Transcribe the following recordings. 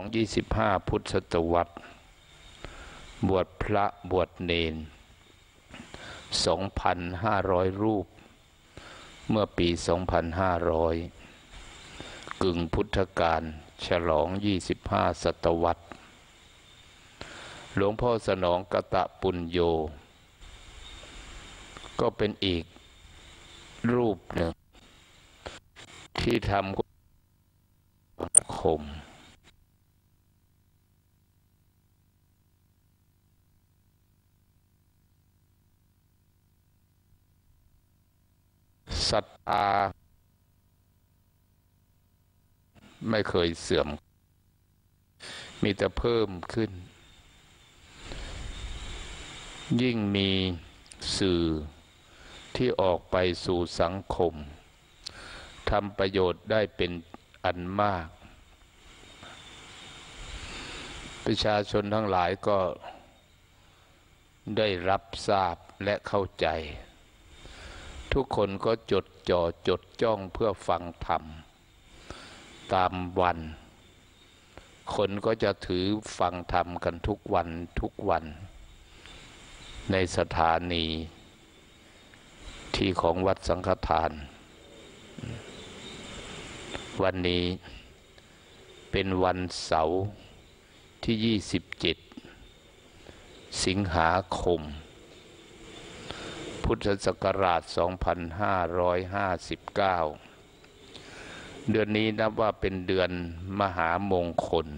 25พุทธศตวรรษบวชพระบวชเณร 2,500 รูปเมื่อปี 2500 กึ่งพุทธกาลฉลอง25ศตวรรษหลวงพ่อสนองกตปุญโญก็เป็นอีกรูปหนึ่งที่ทำคมศรัทธาไม่เคยเสื่อมมีแต่เพิ่มขึ้นยิ่งมีสื่อที่ออกไปสู่สังคมทำประโยชน์ได้เป็นอันมากประชาชนทั้งหลายก็ได้รับทราบและเข้าใจทุกคนก็จดจ่อจดจ้องเพื่อฟังธรรมตามวันคนก็จะถือฟังธรรมกันทุกวันในสถานีที่ของวัดสังฆทานวันนี้เป็นวันเสาร์ที่27สิงหาคมพุทธศักราช 2559 เดือนนี้นับว่าเป็นเดือนมหามงคล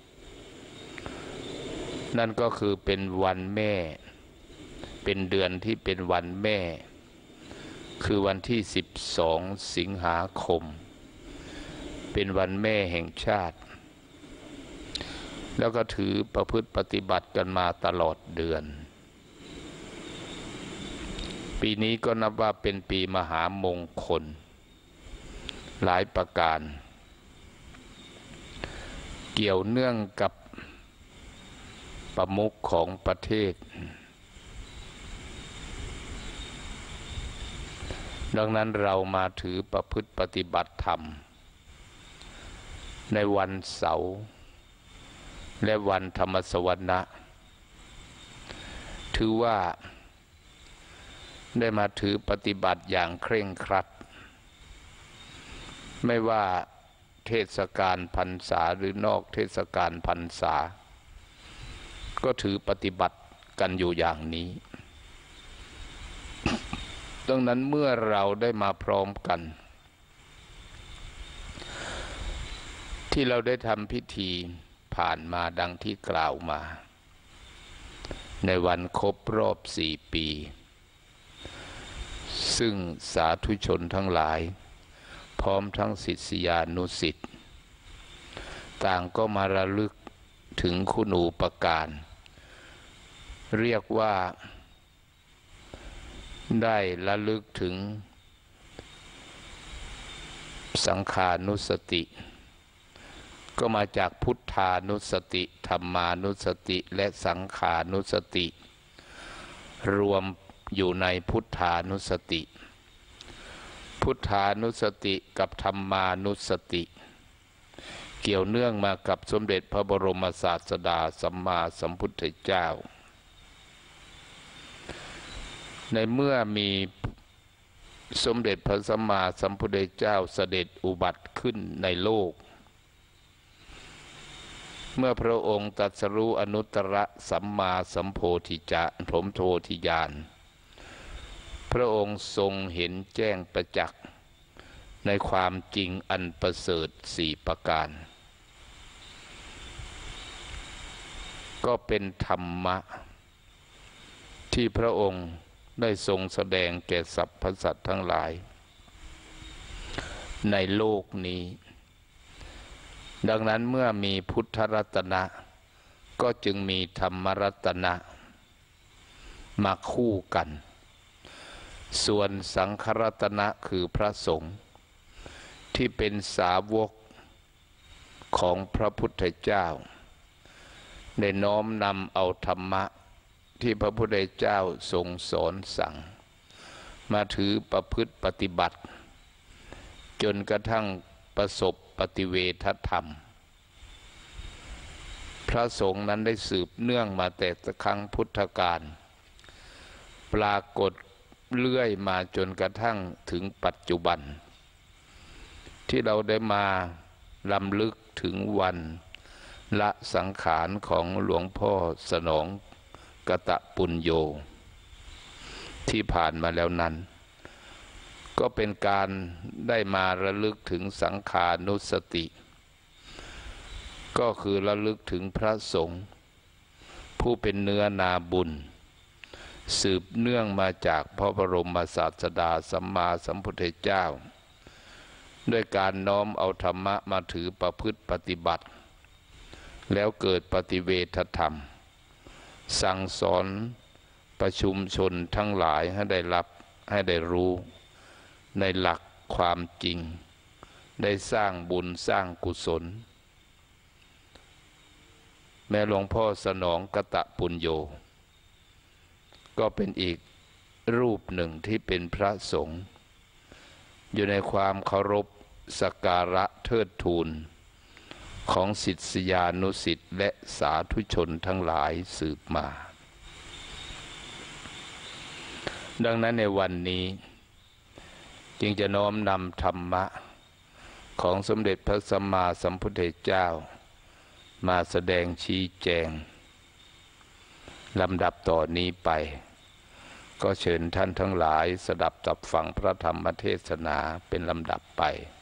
นั่นก็คือเป็นวันแม่เป็นเดือนที่เป็นวันแม่คือวันที่12สิงหาคมเป็นวันแม่แห่งชาติแล้วก็ถือประพฤติปฏิบัติกันมาตลอดเดือนปีนี้ก็นับว่าเป็นปีมหามงคลหลายประการเกี่ยวเนื่องกับประมุขของประเทศดังนั้นเรามาถือประพฤติปฏิบัติธรรมในวันเสาร์และวันธรรมสวนะถือว่าได้มาถือปฏิบัติอย่างเคร่งครัดไม่ว่าเทศกาลพรรษาหรือนอกเทศกาลพรรษาก็ถือปฏิบัติกันอยู่อย่างนี้ดังนั้นเมื่อเราได้มาพร้อมกันที่เราได้ทำพิธีผ่านมาดังที่กล่าวมาในวันครบรอบ4 ปีซึ่งสาธุชนทั้งหลายพร้อมทั้งศิษยานุศิษย์ต่างก็มาระลึกถึงคุณูปการเรียกว่าได้ระลึกถึงสังขานุสติก็มาจากพุทธานุสติธรรมานุสติและสังขานุสติรวมอยู่ในพุทธานุสติพุทธานุสติกับธรรมานุสติเกี่ยวเนื่องมากับสมเด็จพระบรมศาสดาสัมมาสัมพุทธเจ้าในเมื่อมีสมเด็จพระสัมมาสัมพุทธเจ้าเสด็จอุบัติขึ้นในโลกเมื่อพระองค์ตรัสรู้อนุตตรสัมมาสัมโพธิญาณพรหมโพธิญาณพระองค์ทรงเห็นแจ้งประจักษ์ในความจริงอันประเสริฐ4 ประการก็เป็นธรรมะที่พระองค์ได้ทรงแสดงแก่สรรพสัตว์ทั้งหลายในโลกนี้ดังนั้นเมื่อมีพุทธรัตนะก็จึงมีธรรมรัตนะมาคู่กันส่วนสังฆรัตนะคือพระสงฆ์ที่เป็นสาวกของพระพุทธเจ้าได้น้อมนำเอาธรรมะที่พระพุทธเจ้าทรงสอนสั่งมาถือประพฤติปฏิบัติจนกระทั่งประสบปฏิเวทธรรมพระสงฆ์นั้นได้สืบเนื่องมาแต่ครั้งพุทธกาลปรากฏเลื่อยมาจนกระทั่งถึงปัจจุบันที่เราได้มาลำลึกถึงวันละสังขารของหลวงพ่อสนองกตปุญโญที่ผ่านมาแล้วนั้นก็เป็นการได้มาระลึกถึงสังขานุสติก็คือระลึกถึงพระสงฆ์ผู้เป็นเนื้อนาบุญสืบเนื่องมาจากพระบรมศาสดาสัมมาสัมพุทธเจ้าด้วยการน้อมเอาธรรมะมาถือประพฤติปฏิบัติแล้วเกิดปฏิเวทธรรมสั่งสอนประชุมชนทั้งหลายให้ได้รับให้ได้รู้ในหลักความจริงได้สร้างบุญสร้างกุศลแม้หลวงพ่อสนองกตปุญโญก็เป็นอีกรูปหนึ่งที่เป็นพระสงฆ์อยู่ในความเคารพสักการะเทิดทูนของศิษยานุศิษย์และสาธุชนทั้งหลายสืบมาดังนั้นในวันนี้จึงจะน้อมนำธรรมะของสมเด็จพระสัมมาสัมพุทธเจ้ามาแสดงชี้แจงลำดับต่อนี้ไปก็เชิญท่านทั้งหลายสดับตับฟังพระธรรมเทศนาเป็นลำดับไป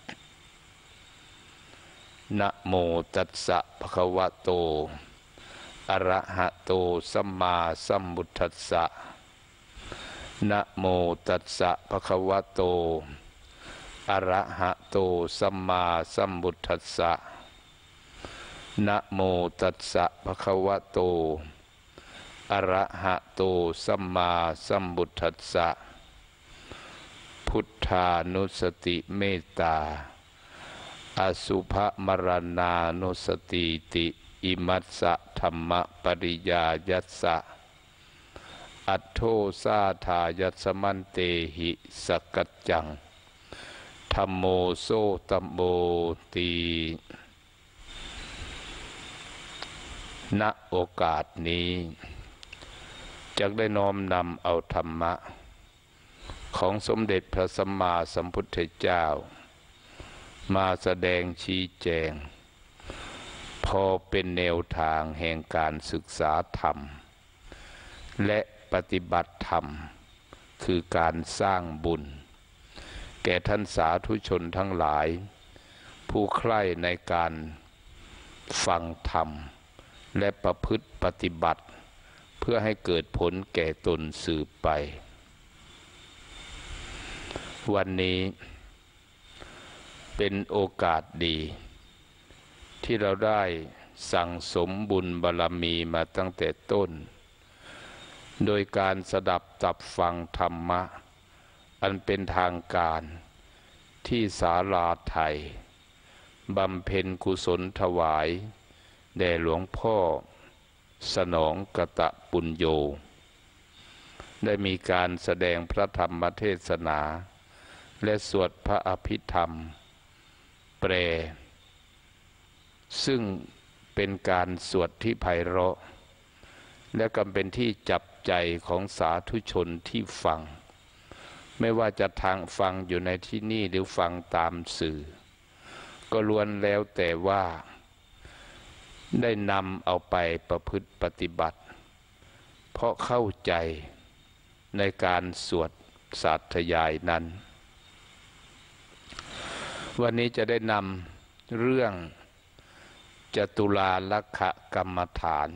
นะโมตัสสะภะคะวะโตอะระหะโตสัมมาสัมพุทธัสสะนะโมตัสสะภะคะวะโตอะระหะโตสัมมาสัมพุทธัสสะนะโมตัสสะภะคะวะโตอะระหะโตสัมมาสัมพุทธัสสะพุทธานุสติเมตตาอสุภมรณานุสติติอิมัสสะธัมมปริยายัสสะอัตโธสาทายัสมันเตหิสกัจจังธัมโมโสตัมโมตีณโอกาสนี้จะได้น้อมนำเอาธรรมะของสมเด็จพระสัมมาสัมพุทธเจ้ามาแสดงชี้แจงพอเป็นแนวทางแห่งการศึกษาธรรมและปฏิบัติธรรมคือการสร้างบุญแก่ท่านสาธุชนทั้งหลายผู้ใคร่ในการฟังธรรมและประพฤติปฏิบัติเพื่อให้เกิดผลแก่ตนสืบไปวันนี้เป็นโอกาสดีที่เราได้สั่งสมบุญบารมีมาตั้งแต่ต้นโดยการสดับตับฟังธรรมะอันเป็นทางการที่ศาลาไทยบำเพ็ญกุศลถวายแด่หลวงพ่อสนองกตปุญโญได้มีการแสดงพระธรรมเทศนาและสวดพระอภิธรรมแปลซึ่งเป็นการสวดที่ไพเราะและก็เป็นที่จับใจของสาธุชนที่ฟังไม่ว่าจะทางฟังอยู่ในที่นี่หรือฟังตามสื่อก็ล้วนแล้วแต่ว่าได้นำเอาไปประพฤติปฏิบัติเพราะเข้าใจในการสวดสาธยายนั้นวันนี้จะได้นำเรื่องจตุลาลักขกรรมฐาน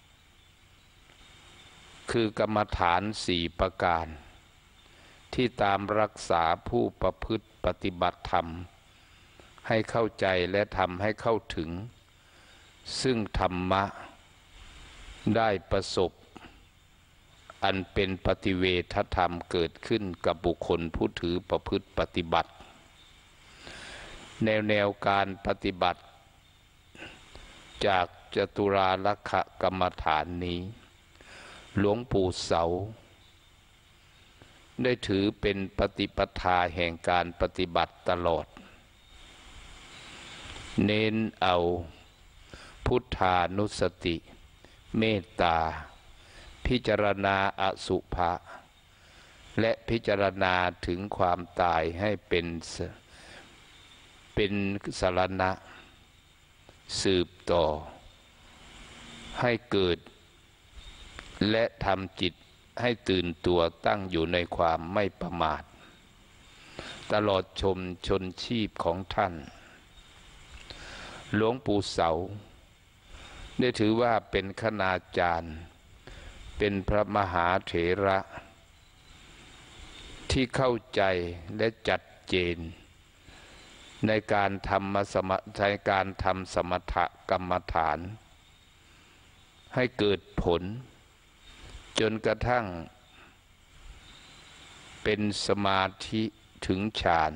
คือกรรมฐาน4ประการที่ตามรักษาผู้ประพฤติปฏิบัติธรรมให้เข้าใจและทำให้เข้าถึงซึ่งธรรมะได้ประสบอันเป็นปฏิเวทธรรมเกิดขึ้นกับบุคคลผู้ถือประพฤติปฏิบัติแนวการปฏิบัติจากจตุราลักขกรรมฐานนี้หลวงปู่เสาได้ถือเป็นปฏิปทาแห่งการปฏิบัติตลอดเน้นเอาผพุทธานุสติเมตตาพิจารณาอสุภะและพิจารณาถึงความตายให้เป็นสรณะสืบต่อให้เกิดและทำจิตให้ตื่นตัวตั้งอยู่ในความไม่ประมาทตลอดชนชีพของท่านหลวงปู่เสาได้ถือว่าเป็นคณาจารย์เป็นพระมหาเถระที่เข้าใจและจัดเจนในการทำสมถกรรมฐานให้เกิดผลจนกระทั่งเป็นสมาธิถึงฌาน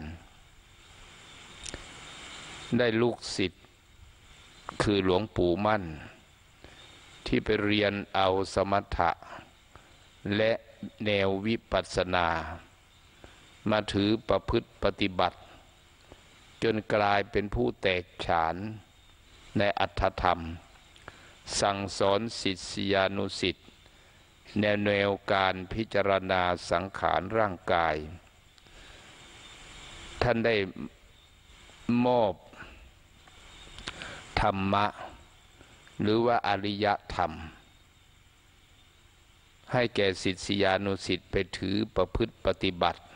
ได้ลูกศิษย์คือหลวงปู่มั่นที่ไปเรียนเอาสมถะและแนววิปัสสนามาถือประพฤติปฏิบัติจนกลายเป็นผู้แตกฉานในอัตถธรรมสั่งสอนศิษยานุศิษย์แนวการพิจารณาสังขารร่างกายท่านได้มอบธรรมะหรือว่าอริยธรรมให้แก่ศิษยานุศิษย์ไปถือประพฤติปฏิบัติ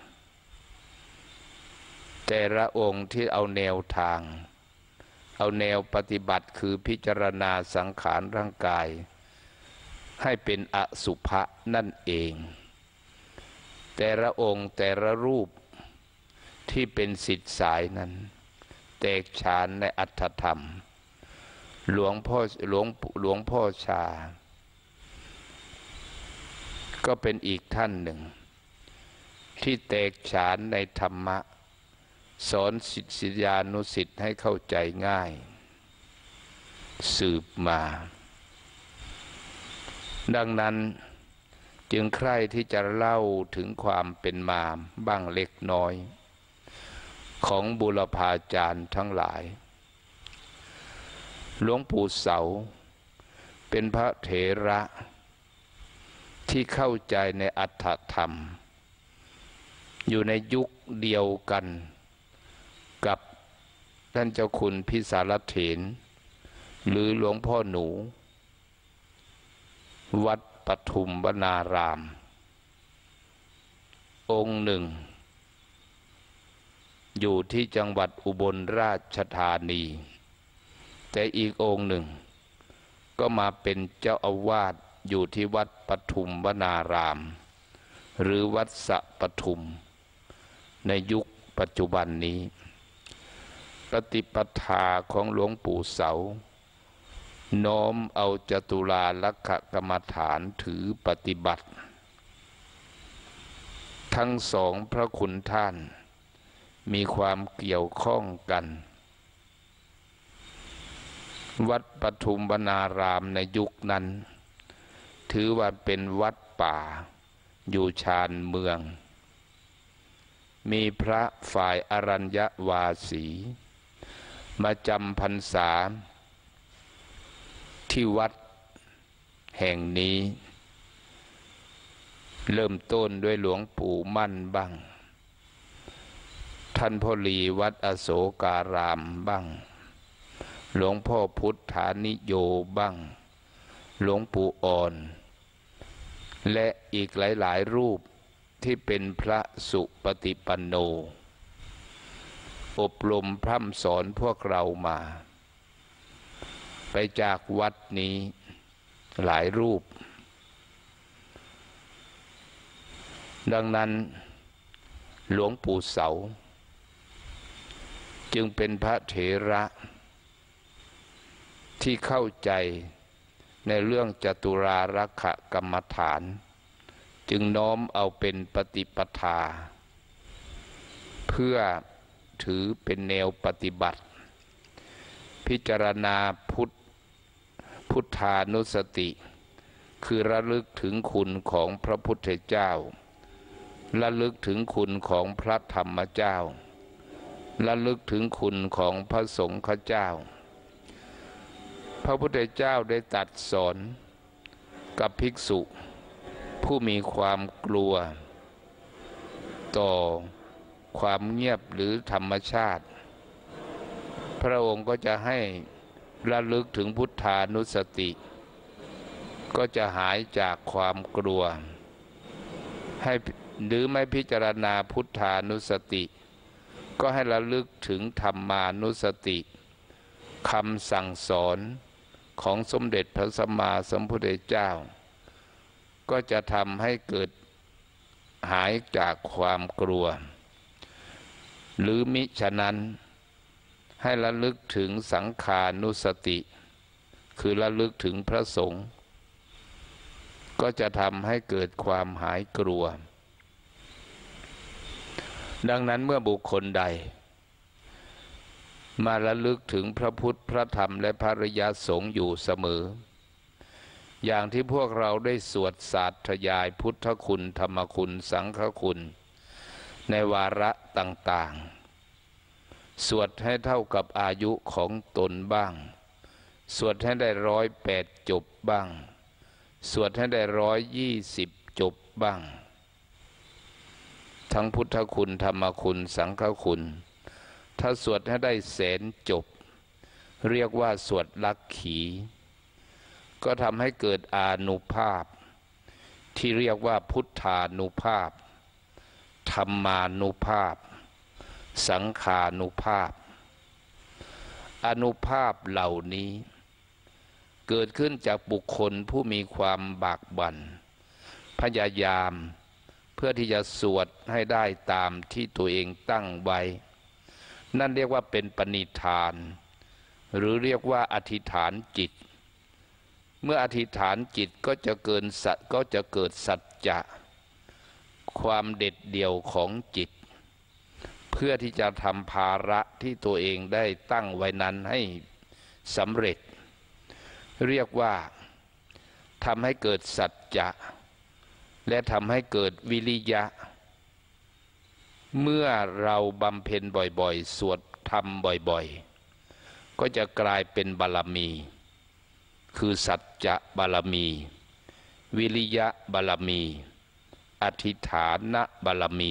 แต่ละองค์ที่เอาแนวทางเอาแนวปฏิบัติคือพิจารณาสังขารร่างกายให้เป็นอสุภะนั่นเองแต่ละองค์แต่ละรูปที่เป็นศิษย์สายนั้นแตกฉานในอัตถธรรมหลวงพ่อชาก็เป็นอีกท่านหนึ่งที่แตกฉานในธรรมะสอนศิษยานุศิษย์ให้เข้าใจง่ายสืบมาดังนั้นจึงใคร่ที่จะเล่าถึงความเป็นมาบ้างเล็กน้อยของบุรพาจารย์ทั้งหลายหลวงปู่เสาเป็นพระเถระที่เข้าใจในอัตถธรรมอยู่ในยุคเดียวกันกับท่านเจ้าคุณพิสารเถรหรือหลวงพ่อหนูวัดปทุมวนารามองค์หนึ่งอยู่ที่จังหวัดอุบลราชธานีแต่อีกองค์หนึ่งก็มาเป็นเจ้าอาวาสอยู่ที่วัดปทุมวนารามหรือวัดสะปทุมในยุคปัจจุบันนี้ปฏิปทาของหลวงปู่เสาน้อมเอาจตุราลักขกรรมฐานถือปฏิบัติทั้งสองพระคุณท่านมีความเกี่ยวข้องกันวัดปทุมวนารามในยุคนั้นถือว่าเป็นวัดป่าอยู่ชานเมืองมีพระฝ่ายอรัญญวาสีมาจำพรรษาที่วัดแห่งนี้เริ่มต้นด้วยหลวงปู่มั่นบ้างท่านพ่อหลีวัดอโศการามบ้างหลวงพ่อพุทธานิโยบ้างหลวงปู่อ่อนและอีกหลายๆรูปที่เป็นพระสุปฏิปันโนอบรมพร่ำสอนพวกเรามาไปจากวัดนี้หลายรูปดังนั้นหลวงปู่เสาจึงเป็นพระเถระที่เข้าใจในเรื่องจตุราลักขกรรมฐานจึงน้อมเอาเป็นปฏิปทาเพื่อถือเป็นแนวปฏิบัติพิจารณาพุทธานุสติคือระลึกถึงคุณของพระพุทธเจ้าระลึกถึงคุณของพระธรรมเจ้าระลึกถึงคุณของพระสงฆ์เจ้าพระพุทธเจ้าได้ตรัสสอนกับภิกษุผู้มีความกลัวต่อความเงียบหรือธรรมชาติพระองค์ก็จะให้ระลึกถึงพุทธานุสติก็จะหายจากความกลัวให้หรือไม่พิจารณาพุทธานุสติก็ให้ระลึกถึงธรรมานุสติคำสั่งสอนของสมเด็จพระสัมมาสัมพุทธเจ้าก็จะทำให้เกิดหายจากความกลัวหรือมิฉะนั้นให้ระลึกถึงสังขานุสติคือระลึกถึงพระสงฆ์ก็จะทำให้เกิดความหายกลัวดังนั้นเมื่อบุคคลใดมาระลึกถึงพระพุทธพระธรรมและพระอริยสงฆ์อยู่เสมออย่างที่พวกเราได้สวดสาธยายพุทธคุณธรรมคุณสังฆคุณในวาระต่างๆสวดให้เท่ากับอายุของตนบ้างสวดให้ได้108 จบบ้างสวดให้ได้120 จบบ้างทั้งพุทธคุณธรรมคุณสังฆคุณถ้าสวดให้ได้100,000 จบเรียกว่าสวดลักขีก็ทำให้เกิดอานุภาพที่เรียกว่าพุทธานุภาพธรรมานุภาพสังขานุภาพอานุภาพเหล่านี้เกิดขึ้นจากบุคคลผู้มีความบากบั่นพยายามเพื่อที่จะสวดให้ได้ตามที่ตัวเองตั้งไว้นั่นเรียกว่าเป็นปณิธานหรือเรียกว่าอธิษฐานจิตเมื่ออธิษฐานจิตก็จะเกิดสัจจะความเด็ดเดี่ยวของจิตเพื่อที่จะทำภาระที่ตัวเองได้ตั้งไว้นั้นให้สำเร็จเรียกว่าทำให้เกิดสัจจะและทำให้เกิดวิริยะเมื่อเราบำเพ็ญบ่อยๆสวดธรรมบ่อยๆก็จะกลายเป็นบารมีคือสัจจะบารมีวิริยะบารมีอธิษฐานบารมี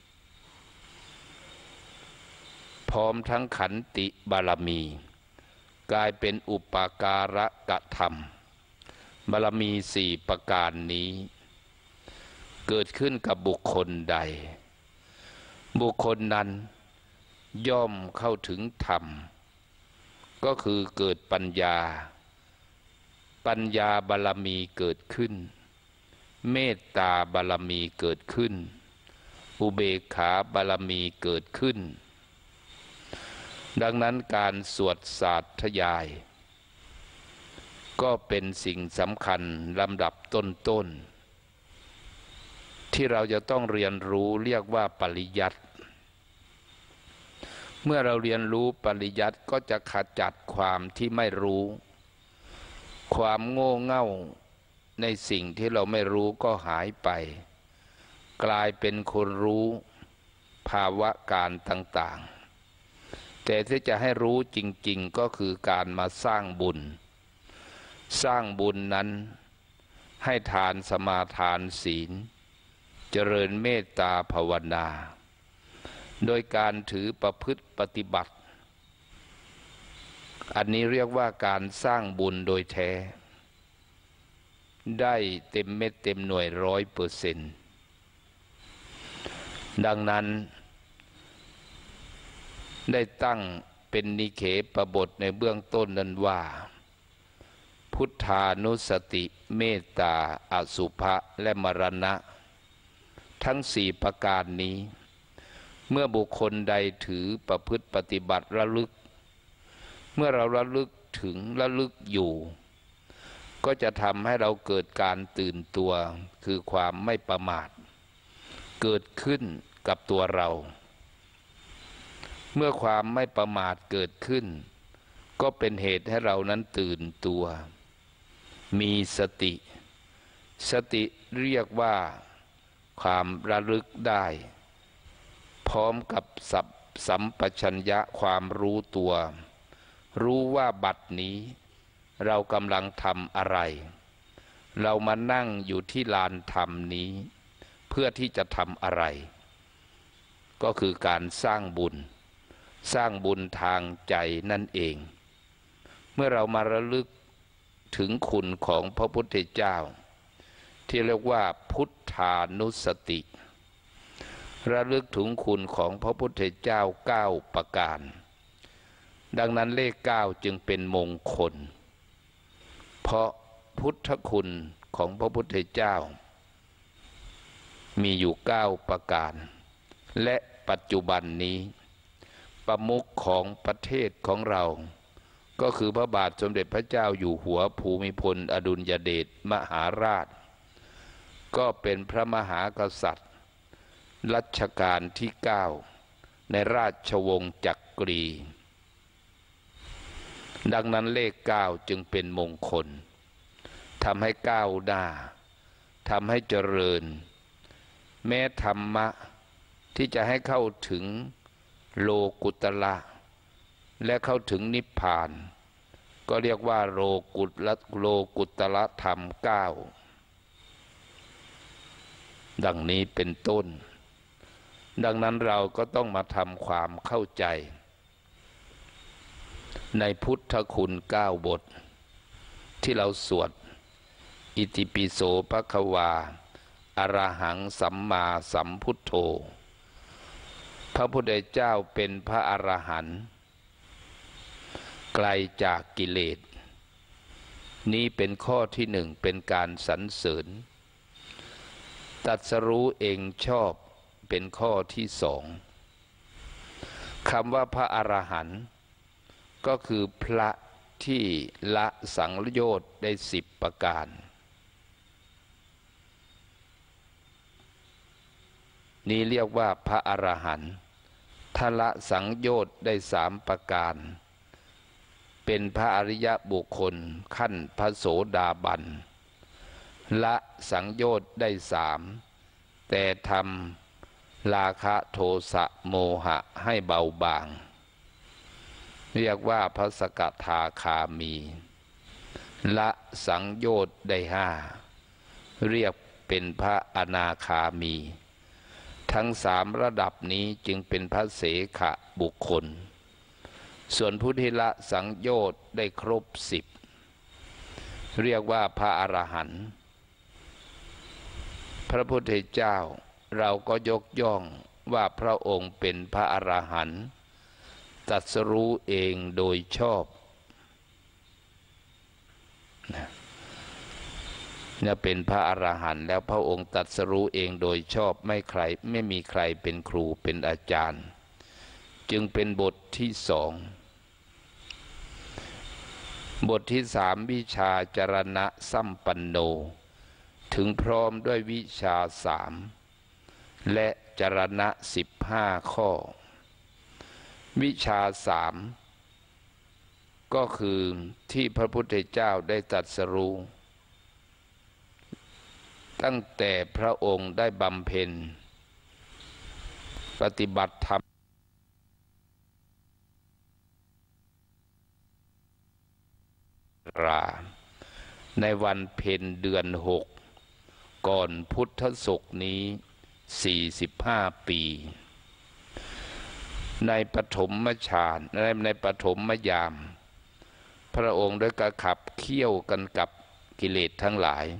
พร้อมทั้งขันติบารมีกลายเป็นอุปการกธรรมบารมี4 ประการนี้เกิดขึ้นกับบุคคลใดบุคคลนั้นย่อมเข้าถึงธรรมก็คือเกิดปัญญาบารมีเกิดขึ้นเมตตาบารมีเกิดขึ้นอุเบกขาบารมีเกิดขึ้นดังนั้นการสวดสาธยายก็เป็นสิ่งสำคัญลำดับต้นๆที่เราจะต้องเรียนรู้เรียกว่าปริยัติเมื่อเราเรียนรู้ปริยัติก็จะขจัดความที่ไม่รู้ความโง่เง่าในสิ่งที่เราไม่รู้ก็หายไปกลายเป็นคนรู้ภาวะการต่างๆแต่ที่จะให้รู้จริงๆก็คือการมาสร้างบุญนั้นให้ทานสมาทานศีลเจริญเมตตาภาวนาโดยการถือประพฤติปฏิบัติอันนี้เรียกว่าการสร้างบุญโดยแท้ได้เต็มเม็ดเต็มหน่วย100%ดังนั้นได้ตั้งเป็นนิเขปบทในเบื้องต้นนั้นว่าพุทธานุสติเมตตาอสุภะและมรณะทั้ง4 ประการนี้เมื่อบุคคลใดถือประพฤติปฏิบัติระลึกเมื่อเราระลึกถึงระลึกอยู่ก็จะทำให้เราเกิดการตื่นตัวคือความไม่ประมาทเกิดขึ้นกับตัวเราเมื่อความไม่ประมาทเกิดขึ้นก็เป็นเหตุให้เรานั้นตื่นตัวมีสติเรียกว่าความระลึกได้พร้อมกับสัมปชัญญะความรู้ตัวรู้ว่าบัดนี้เรากำลังทำอะไรเรามานั่งอยู่ที่ลานธรรมนี้เพื่อที่จะทำอะไรก็คือการสร้างบุญทางใจนั่นเองเมื่อเรามาระลึกถึงคุณของพระพุทธเจ้าที่เรียกว่าพุทธานุสติระลึกถึงคุณของพระพุทธเจ้า9ประการดังนั้นเลข9จึงเป็นมงคลเพราะพุทธคุณของพระพุทธเจ้ามีอยู่9ประการและปัจจุบันนี้ประมุขของประเทศของเราก็คือพระบาทสมเด็จพระเจ้าอยู่หัวภูมิพลอดุลยเดชมหาราชก็เป็นพระมหากษัตริย์รัชกาลที่9ในราชวงศ์จักรีดังนั้นเลข9จึงเป็นมงคลทำให้ก้าวหน้าทำให้เจริญแม้ธรรมะที่จะให้เข้าถึงโลกุตระและเข้าถึงนิพพานก็เรียกว่าโลกุตระธรรม9ดังนี้เป็นต้นดังนั้นเราก็ต้องมาทำความเข้าใจในพุทธคุณ9บทที่เราสวดอิติปิโสภควาอรหังสัมมาสัมพุทโธพระพุทธเจ้าเป็นพระอรหันต์ไกลจากกิเลสนี้เป็นข้อที่1เป็นการสรรเสริญตรัสรู้เองชอบเป็นข้อที่2คำว่าพระอรหันต์ก็คือพระที่ละสังโยชน์ได้10ประการนี้เรียกว่าพระอรหันต์ถ้าละสังโยชน์ได้3ประการเป็นพระอริยบุคคลขั้นพระโสดาบันละสังโยชน์ได้3แต่ทำราคะโทสะโมหะให้เบาบางเรียกว่าพระสกทาคามีละสังโยชน์ได้5เรียกเป็นพระอนาคามีทั้ง3ระดับนี้จึงเป็นพระเสขบุคคลส่วนผู้ที่ละสังโยชน์ได้ครบ10เรียกว่าพระอรหันต์พระพุทธเจ้าเราก็ยกย่องว่าพระองค์เป็นพระอรหันต์ตรัสรู้เองโดยชอบเนี่ยเป็นพระอรหันต์แล้วพระองค์ตรัสรู้เองโดยชอบไม่มีใครเป็นครูเป็นอาจารย์จึงเป็นบทที่2บทที่3วิชาจรณะสัมปันโนถึงพร้อมด้วยวิชา3และจรณะ15ข้อวิชา3ก็คือที่พระพุทธเจ้าได้ตรัสรู้ตั้งแต่พระองค์ได้บำเพ็ญปฏิบัติธรรมในวันเพ็ญเดือน6ก่อนพุทธศักราชนี้45ปีในปฐมฌานในปฐมยามพระองค์ได้กระขับเคี่ยวกันกับกิเลสทั้งหลาย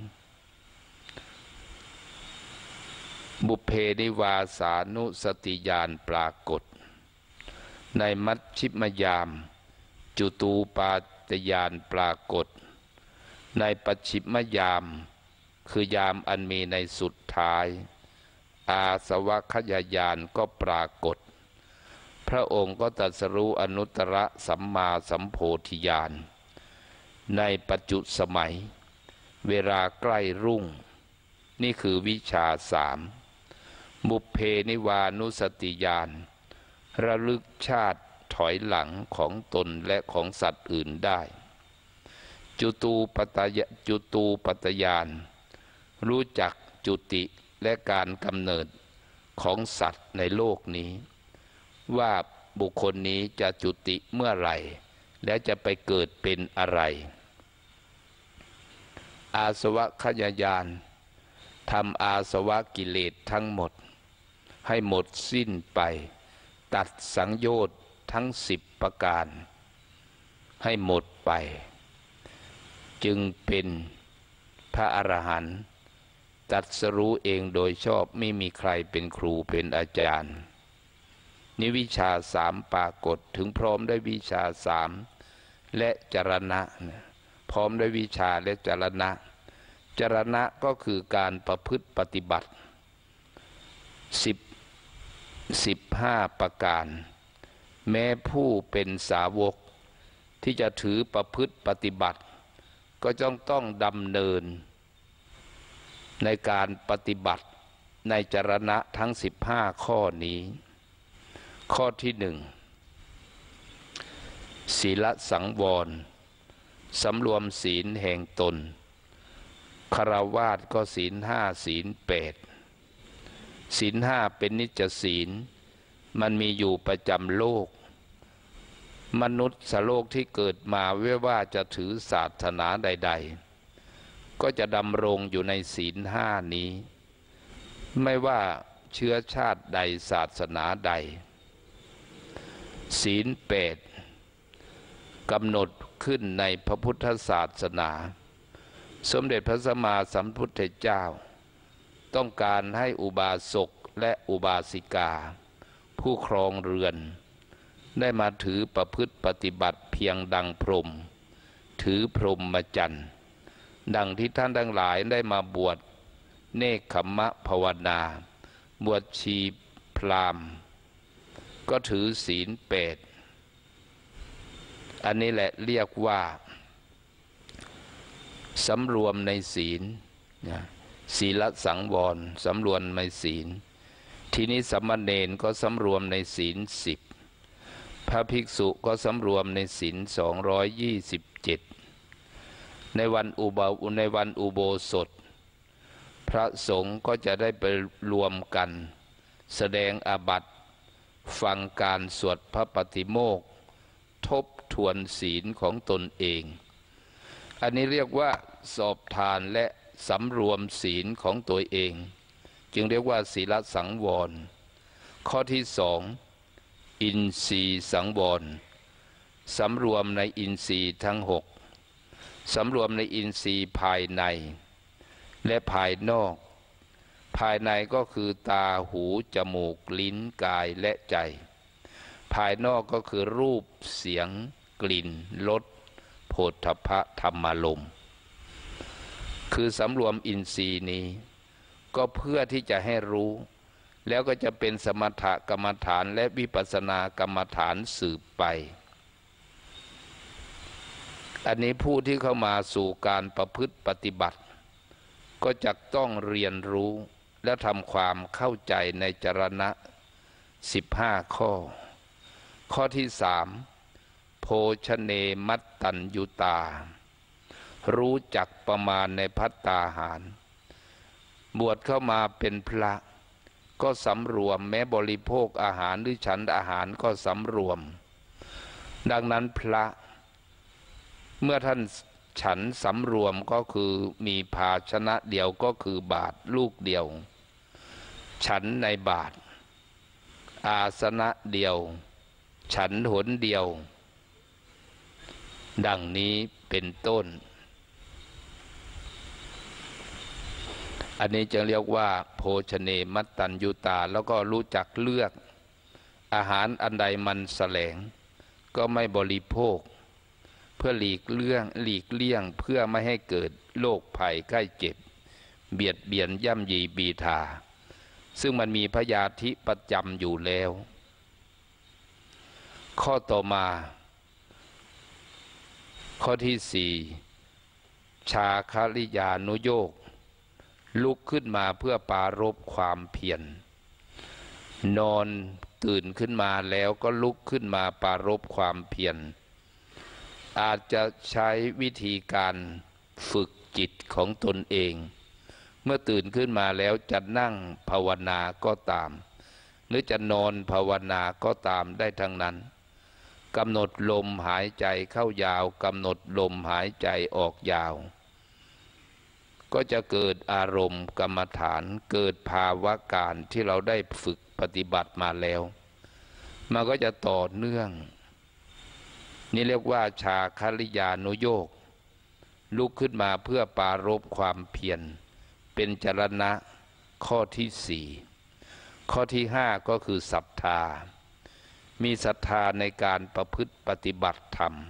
บุพเพนิวาสานุสติญาณปรากฏในมัชฌิมยามจุตูปาตญาณปรากฏในปัจฉิมยามคือยามอันมีในสุดท้ายอาสวัคยญาณก็ปรากฏพระองค์ก็ตรัสรู้อนุตตรสัมมาสัมโพธิญาณในปัจจุสมัยเวลาใกล้รุ่งนี่คือวิชา3บุพเพนิวานุสติญาณระลึกชาติถอยหลังของตนและของสัตว์อื่นได้จุตูปัตญาณรู้จักจุติและการกำเนิดของสัตว์ในโลกนี้ว่าบุคคลนี้จะจุติเมื่อไหร่และจะไปเกิดเป็นอะไรอาสวะขยายานทำอาสวะกิเลสทั้งหมดให้หมดสิ้นไปตัดสังโยชน์ทั้ง10ประการให้หมดไปจึงเป็นพระอรหันต์ตรัสรู้เองโดยชอบไม่มีใครเป็นครูเป็นอาจารย์นิวิชา3ปรากฏถึงพร้อมด้วยวิชา3และจรณะพร้อมด้วยวิชาและจรณะจรณะก็คือการประพฤติปฏิบัติ15ประการแม้ผู้เป็นสาวกที่จะถือประพฤติปฏิบัติก็ต้องดำเนินในการปฏิบัติในจรณะทั้ง15ข้อนี้ข้อที่1ศีลสังวรสำรวมศีลแห่งตนฆราวาสก็ศีล5ศีล8ศีล5เป็นนิจศีลมันมีอยู่ประจำโลกมนุษย์โลกที่เกิดมาไม่ว่าจะถือศาสนาใดๆก็จะดำรงอยู่ในศีล5นี้ไม่ว่าเชื้อชาติใดศาสนาใดศีล8กำหนดขึ้นในพระพุทธศาสนาสมเด็จพระสัมมาสัมพุทธเจ้าต้องการให้อุบาสกและอุบาสิกาผู้ครองเรือนได้มาถือประพฤติปฏิบัติเพียงดังพรหมถือพรหมจรรย์ดังที่ท่านทั้งหลายได้มาบวชเนกขัมมะภาวนาบวชชีพราหมณ์ก็ถือศีล8อันนี้แหละเรียกว่าสำรวมในศีลศีลสังวรสำรวมในศีลทีนี้สมณเณรก็สำรวมในศีล10พระภิกษุก็สำรวมในศีล227ในวันอุโบสถพระสงฆ์ก็จะได้ไปรวมกันแสดงอาบัติฟังการสวดพระปฏิโมกข์ทบทวนศีลของตนเองอันนี้เรียกว่าสอบทานและสำรวมศีลของตัวเองจึงเรียกว่าศีลสังวรข้อที่2อินทรีย์สังวรสำรวมในอินทรีย์ทั้ง6สำรวมในอินทรีย์ภายในและภายนอกภายในก็คือตาหูจมูกลิ้นกายและใจภายนอกก็คือรูปเสียงกลิ่นรสโผฏฐัพพะธรรมารมณ์คือสำรวมอินทรีย์นี้ก็เพื่อที่จะให้รู้แล้วก็จะเป็นสมถกรรมฐานและวิปัสสนากรรมฐานสืบไปอันนี้ผู้ที่เข้ามาสู่การประพฤติปฏิบัติก็จะต้องเรียนรู้และทำความเข้าใจในจรณะ15ข้อข้อที่3โภชเนมัตตัญญูตารู้จักประมาณในภัตตาหารบวชเข้ามาเป็นพระก็สำรวมแม้บริโภคอาหารหรือฉันอาหารก็สำรวมดังนั้นพระเมื่อท่านฉันสำรวมก็คือมีภาชนะเดียวก็คือบาตรลูกเดียวฉันในบาตรอาสนะเดียวฉันหนเดียวดังนี้เป็นต้นอันนี้จะเรียกว่าโภชเนมัตตัญญูตาแล้วก็รู้จักเลือกอาหารอันใดมันแสลงก็ไม่บริโภคเพื่อหลีกเลี่ยงเพื่อไม่ให้เกิดโรคภัยไข้เจ็บเบียดเบียนย่ำยีบีทาซึ่งมันมีพยาธิประจำอยู่แล้วข้อต่อมาข้อที่4ชาคริยานุโยคลุกขึ้นมาเพื่อปรารภความเพียรนอนตื่นขึ้นมาแล้วก็ลุกขึ้นมาปรารภความเพียรอาจจะใช้วิธีการฝึกจิตของตนเองเมื่อตื่นขึ้นมาแล้วจะนั่งภาวนาก็ตามหรือจะนอนภาวนาก็ตามได้ทั้งนั้นกำหนดลมหายใจเข้ายาวกำหนดลมหายใจออกยาวก็จะเกิดอารมณ์กรรมฐานเกิดภาวะการที่เราได้ฝึกปฏิบัติมาแล้วมันก็จะต่อเนื่องนี่เรียกว่าชาคริยานุโยคลุกขึ้นมาเพื่อปรารภความเพียรเป็นจรณะข้อที่สี่ข้อที่ห้าก็คือศรัทธามีศรัทธาในการประพฤติปฏิบัติธรรม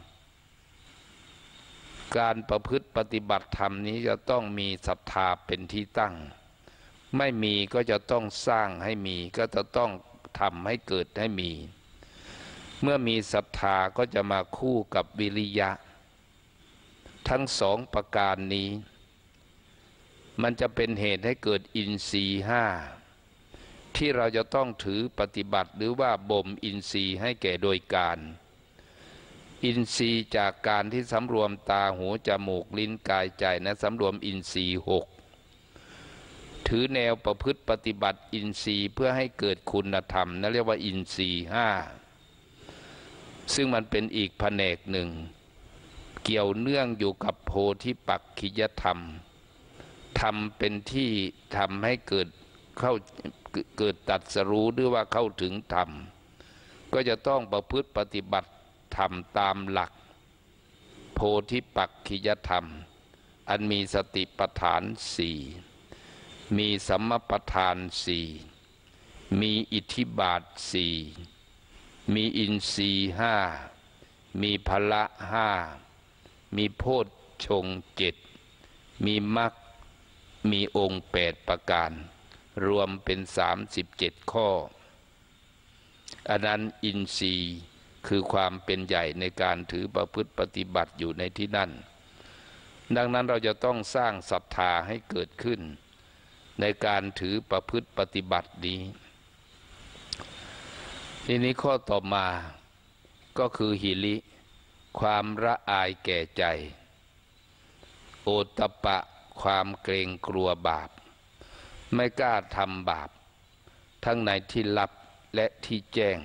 การประพฤติปฏิบัติธรรมนี้จะต้องมีศรัทธาเป็นที่ตั้งไม่มีก็จะต้องสร้างให้มีก็จะต้องทำให้เกิดให้มีเมื่อมีศรัทธาก็จะมาคู่กับวิริยะทั้งสองประการนี้มันจะเป็นเหตุให้เกิดอินทรีย์ห้าที่เราจะต้องถือปฏิบัติหรือว่าบ่มอินทรีย์ให้แก่โดยการอินทรีย์จากการที่สำรวมตาหูจมูกลิ้นกายใจนะสำรวมอินทรีย์หกถือแนวประพฤติปฏิบัติอินทรีย์เพื่อให้เกิดคุณธรรมนั่นเรียกว่าอินทรีย์ห้าซึ่งมันเป็นอีกแผนกหนึ่งเกี่ยวเนื่องอยู่กับโพธิปักขิยธรรมธรรมเป็นที่ทำให้เกิดตรัสรู้หรือว่าเข้าถึงธรรมก็จะต้องประพฤติปฏิบัติธรรมตามหลักโพธิปักขิยธรรมอันมีสติปัฏฐานสี่มีสัมมาปัฏฐานสี่มีอิทธิบาทสี่มีอินทรีย์ห้ามีพละห้ามีโพชฌงค์เจ็ดมีมรรคมีองค์8ประการรวมเป็น37ข้ออันนั้นอินทรีย์คือความเป็นใหญ่ในการถือประพฤติปฏิบัติอยู่ในที่นั่นดังนั้นเราจะต้องสร้างศรัทธาให้เกิดขึ้นในการถือประพฤติปฏิบัตินี้ทีนี้ข้อต่อมาก็คือหิริความละอายแก่ใจโอตตัปปะความเกรงกลัวบาปไม่กล้าทำบาปทั้งในที่ลับและที่แจ้ง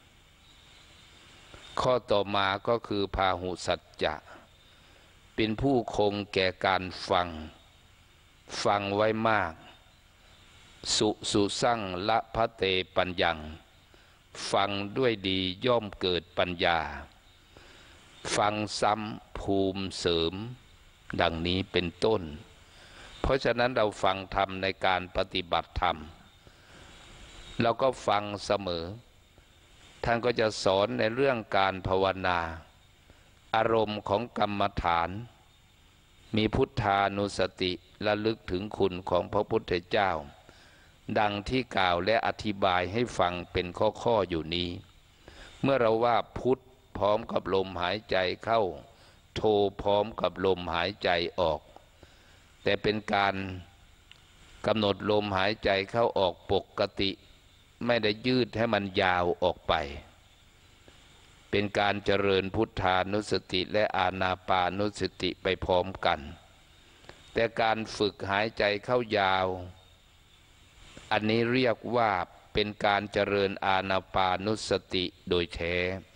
ข้อต่อมาก็คือพาหุสัจจะเป็นผู้คงแก่การฟังไว้มากสุสั่งละพะเตปัญญังฟังด้วยดีย่อมเกิดปัญญาฟังซ้ำภูมิเสริมดังนี้เป็นต้นเพราะฉะนั้นเราฟังธรรมในการปฏิบัติธรรมเราก็ฟังเสมอท่านก็จะสอนในเรื่องการภาวนาอารมณ์ของกรรมฐานมีพุทธานุสติระลึกถึงคุณของพระพุทธเจ้าดังที่กล่าวและอธิบายให้ฟังเป็นข้อๆอยู่นี้เมื่อเราว่าพุทธพร้อมกับลมหายใจเข้าโทพร้อมกับลมหายใจออกแต่เป็นการกำหนดลมหายใจเข้าออกปกติไม่ได้ยืดให้มันยาวออกไปเป็นการเจริญพุทธานุสติและอานาปานุสติไปพร้อมกันแต่การฝึกหายใจเข้ายาวอันนี้เรียกว่าเป็นการเจริญอานาปานุสติโดยแท้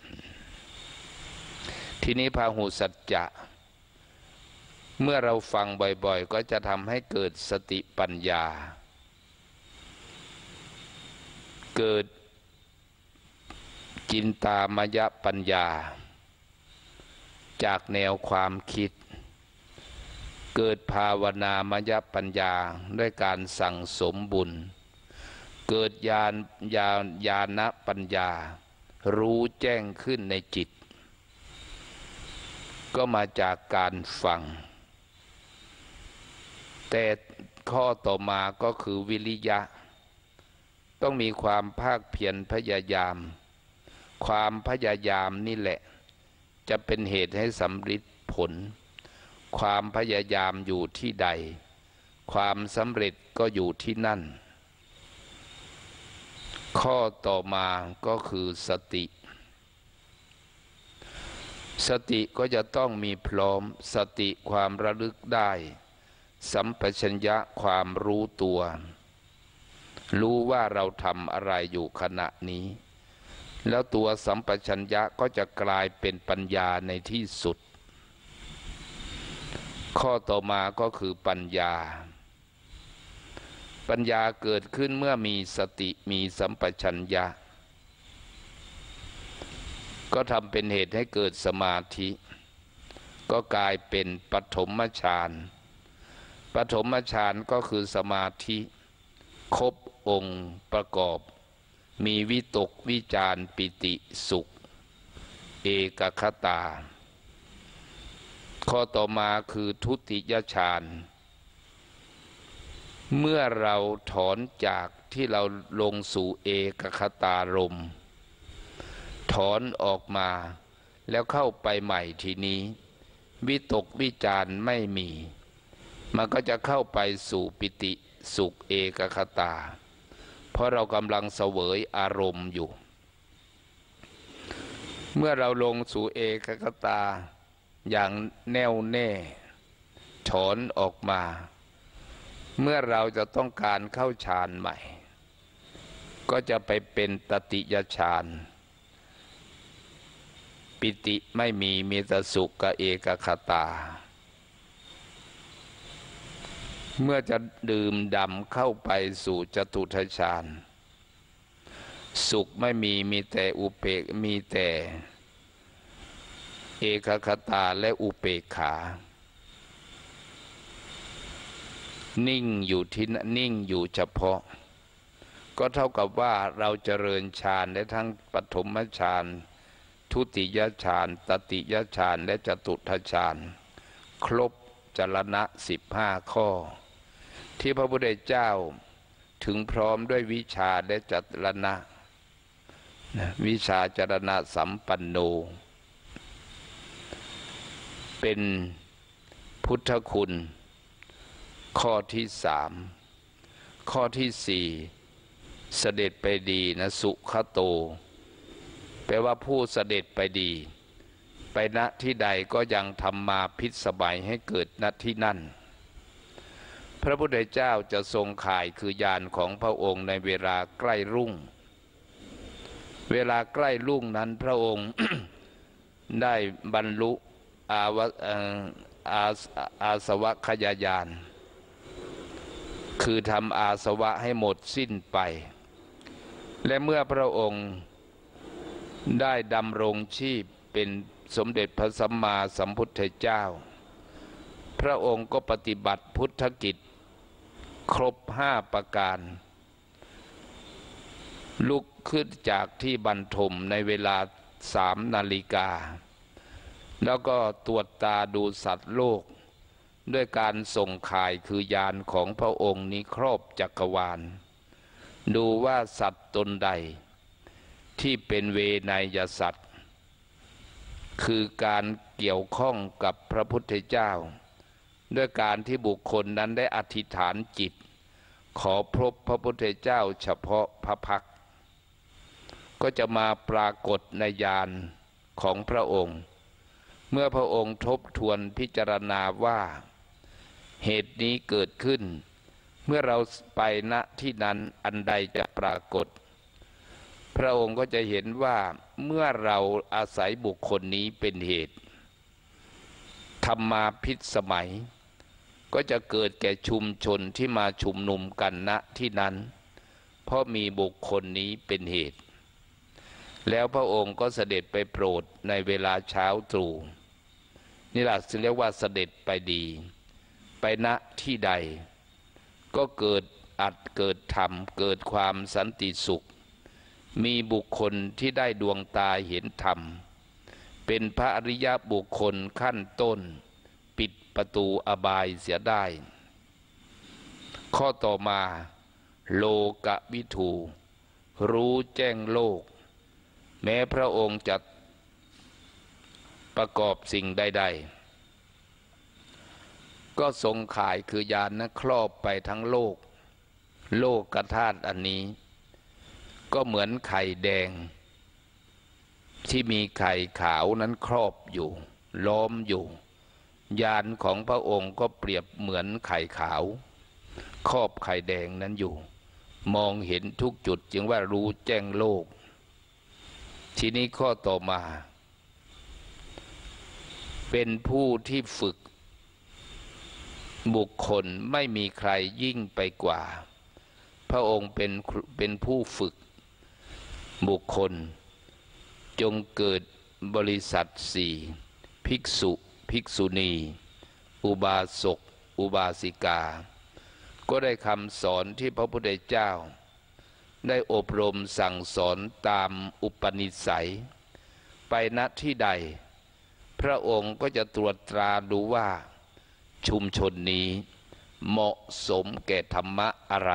ทีนี้พาหุสัจจะเมื่อเราฟังบ่อยๆก็จะทำให้เกิดสติปัญญาเกิดจินตามยปัญญาจากแนวความคิดเกิดภาวนามยปัญญาด้วยการสั่งสมบุญเกิดญาณปัญญารู้แจ้งขึ้นในจิตก็มาจากการฟังแต่ข้อต่อมาก็คือวิริยะต้องมีความภาคเพียรพยายามความพยายามนี่แหละจะเป็นเหตุให้สำเร็จผลความพยายามอยู่ที่ใดความสำเร็จก็อยู่ที่นั่นข้อต่อมาก็คือสติก็จะต้องมีพร้อมสติความระลึกได้สัมปชัญญะความรู้ตัวรู้ว่าเราทำอะไรอยู่ขณะนี้แล้วตัวสัมปชัญญะก็จะกลายเป็นปัญญาในที่สุด ข้ข้อต่อมาก็คือปัญญาปัญญาเกิดขึ้นเมื่อมีสติมีสัมปชัญญะก็ทำเป็นเหตุให้เกิดสมาธิก็กลายเป็นปฐมฌานปฐมฌานก็คือสมาธิครบองค์ประกอบมีวิตกวิจารปิติสุขเอกคตาข้อต่อมาคือทุติยฌานเมื่อเราถอนจากที่เราลงสู่เอกคตารมณ์ถอนออกมาแล้วเข้าไปใหม่ทีนี้วิตกวิจารไม่มีมันก็จะเข้าไปสู่ปิติสุขเอกคตาเพราะเรากำลังเสวยอารมณ์อยู่เมื่อเราลงสู่เอกคตาอย่างแน่วแน่ถอนออกมาเมื่อเราจะต้องการเข้าฌานใหม่ก็จะไปเป็นตติยฌานปิติไม่มีแต่สุขกับเอกคตาเมื่อจะดื่มด่ำเข้าไปสู่จตุทัชฌานสุขไม่มีแต่อุเบกมีแต่เอกคตาและอุเบกขานิ่งอยู่ที่นิ่งอยู่เฉพาะก็เท่ากับว่าเราเจริญฌานได้ทั้งปฐมฌานทุติยฌานตติยฌานและจตุทัชฌานครบจรณะ15 ข้อที่พระพุทธเจ้าถึงพร้อมด้วยวิชาและจรณะวิชาจรณะสัมปันโนเป็นพุทธคุณข้อที่3ข้อที่4เสด็จไปดีนะสุขโตแปลว่าผู้เสด็จไปดีไปณที่ใดก็ยังทำมาพิสมัยให้เกิดณที่นั่นพระพุทธเจ้าจะทรงข่ายคือญาณของพระองค์ในเวลาใกล้รุ่งเวลาใกล้รุ่งนั้นพระองค์ ได้บรรลุอาสวะขยายานคือทำอาสวะให้หมดสิ้นไปและเมื่อพระองค์ได้ดำรงชีพเป็นสมเด็จพระสัมมาสัมพุทธเจ้าพระองค์ก็ปฏิบัติพุทธกิจครบ5 ประการลุกขึ้นจากที่บรรทมในเวลา3 นาฬิกาแล้วก็ตรวจตาดูสัตว์โลกด้วยการส่งข่ายคือญาณของพระองค์นี้ครอบจักรวาลดูว่าสัตว์ตนใดที่เป็นเวนยสัตว์คือการเกี่ยวข้องกับพระพุทธเจ้าด้วยการที่บุคคลนั้นได้อธิษฐานจิตขอพบพระพุทธเจ้าเฉพาะพระพักตร์ก็จะมาปรากฏในญาณของพระองค์เมื่อพระองค์ทบทวนพิจารณาว่าเหตุนี้เกิดขึ้นเมื่อเราไปณที่นั้นอันใดจะปรากฏพระองค์ก็จะเห็นว่าเมื่อเราอาศัยบุคคลนี้เป็นเหตุธรรมาพิสมัยก็จะเกิดแก่ชุมชนที่มาชุมนุมกันณที่นั้นเพราะมีบุคคลนี้เป็นเหตุแล้วพระองค์ก็เสด็จไปโปรดในเวลาเช้าตรู่นี่แหละเรียกว่าเสด็จไปดีไปณที่ใดก็เกิดอัตเกิดธรรมเกิดความสันติสุขมีบุคคลที่ได้ดวงตาเห็นธรรมเป็นพระอริยบุคคลขั้นต้นปิดประตูอบายเสียได้ข้อต่อมาโลกวิถูรู้แจ้งโลกแม้พระองค์จะประกอบสิ่งใดๆก็ทรงข่ายคือญาณนั้นครอบไปทั้งโลกโลกธาตุอันนี้ก็เหมือนไข่แดงที่มีไข่ขาวนั้นครอบอยู่ล้อมอยู่ญาณของพระองค์ก็เปรียบเหมือนไข่ขาวครอบไข่แดงนั้นอยู่มองเห็นทุกจุดจึงว่ารู้แจ้งโลกทีนี้ข้อต่อมาเป็นผู้ที่ฝึกบุคคลไม่มีใครยิ่งไปกว่าพระองค์เป็นผู้ฝึกบุคคลจงเกิดบริษัทสี่ภิกษุภิกษุณีอุบาสกอุบาสิกาก็ได้คำสอนที่พระพุทธเจ้าได้อบรมสั่งสอนตามอุปนิสัยไปณที่ใดพระองค์ก็จะตรวจตราดูว่าชุมชนนี้เหมาะสมแก่ธรรมะอะไร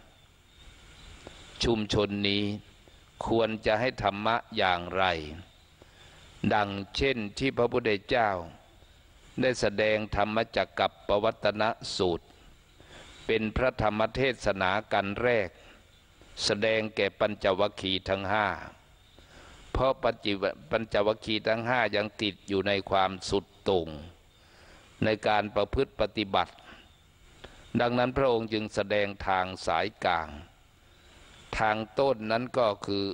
ชุมชนนี้ควรจะให้ธรรมะอย่างไรดังเช่นที่พระพุทธเจ้าได้แสดงธรรมจักกัปปวัตนสูตรเป็นพระธรรมเทศนากันแรกแสดงแก่ปัญจวัคคีย์ทั้งห้าเพราะปัญจวัคคีย์ทั้งห้ายังติดอยู่ในความสุดโต่งในการประพฤติปฏิบัติดังนั้นพระองค์จึงแสดงทางสายกลางทางต้นนั้นก็คือ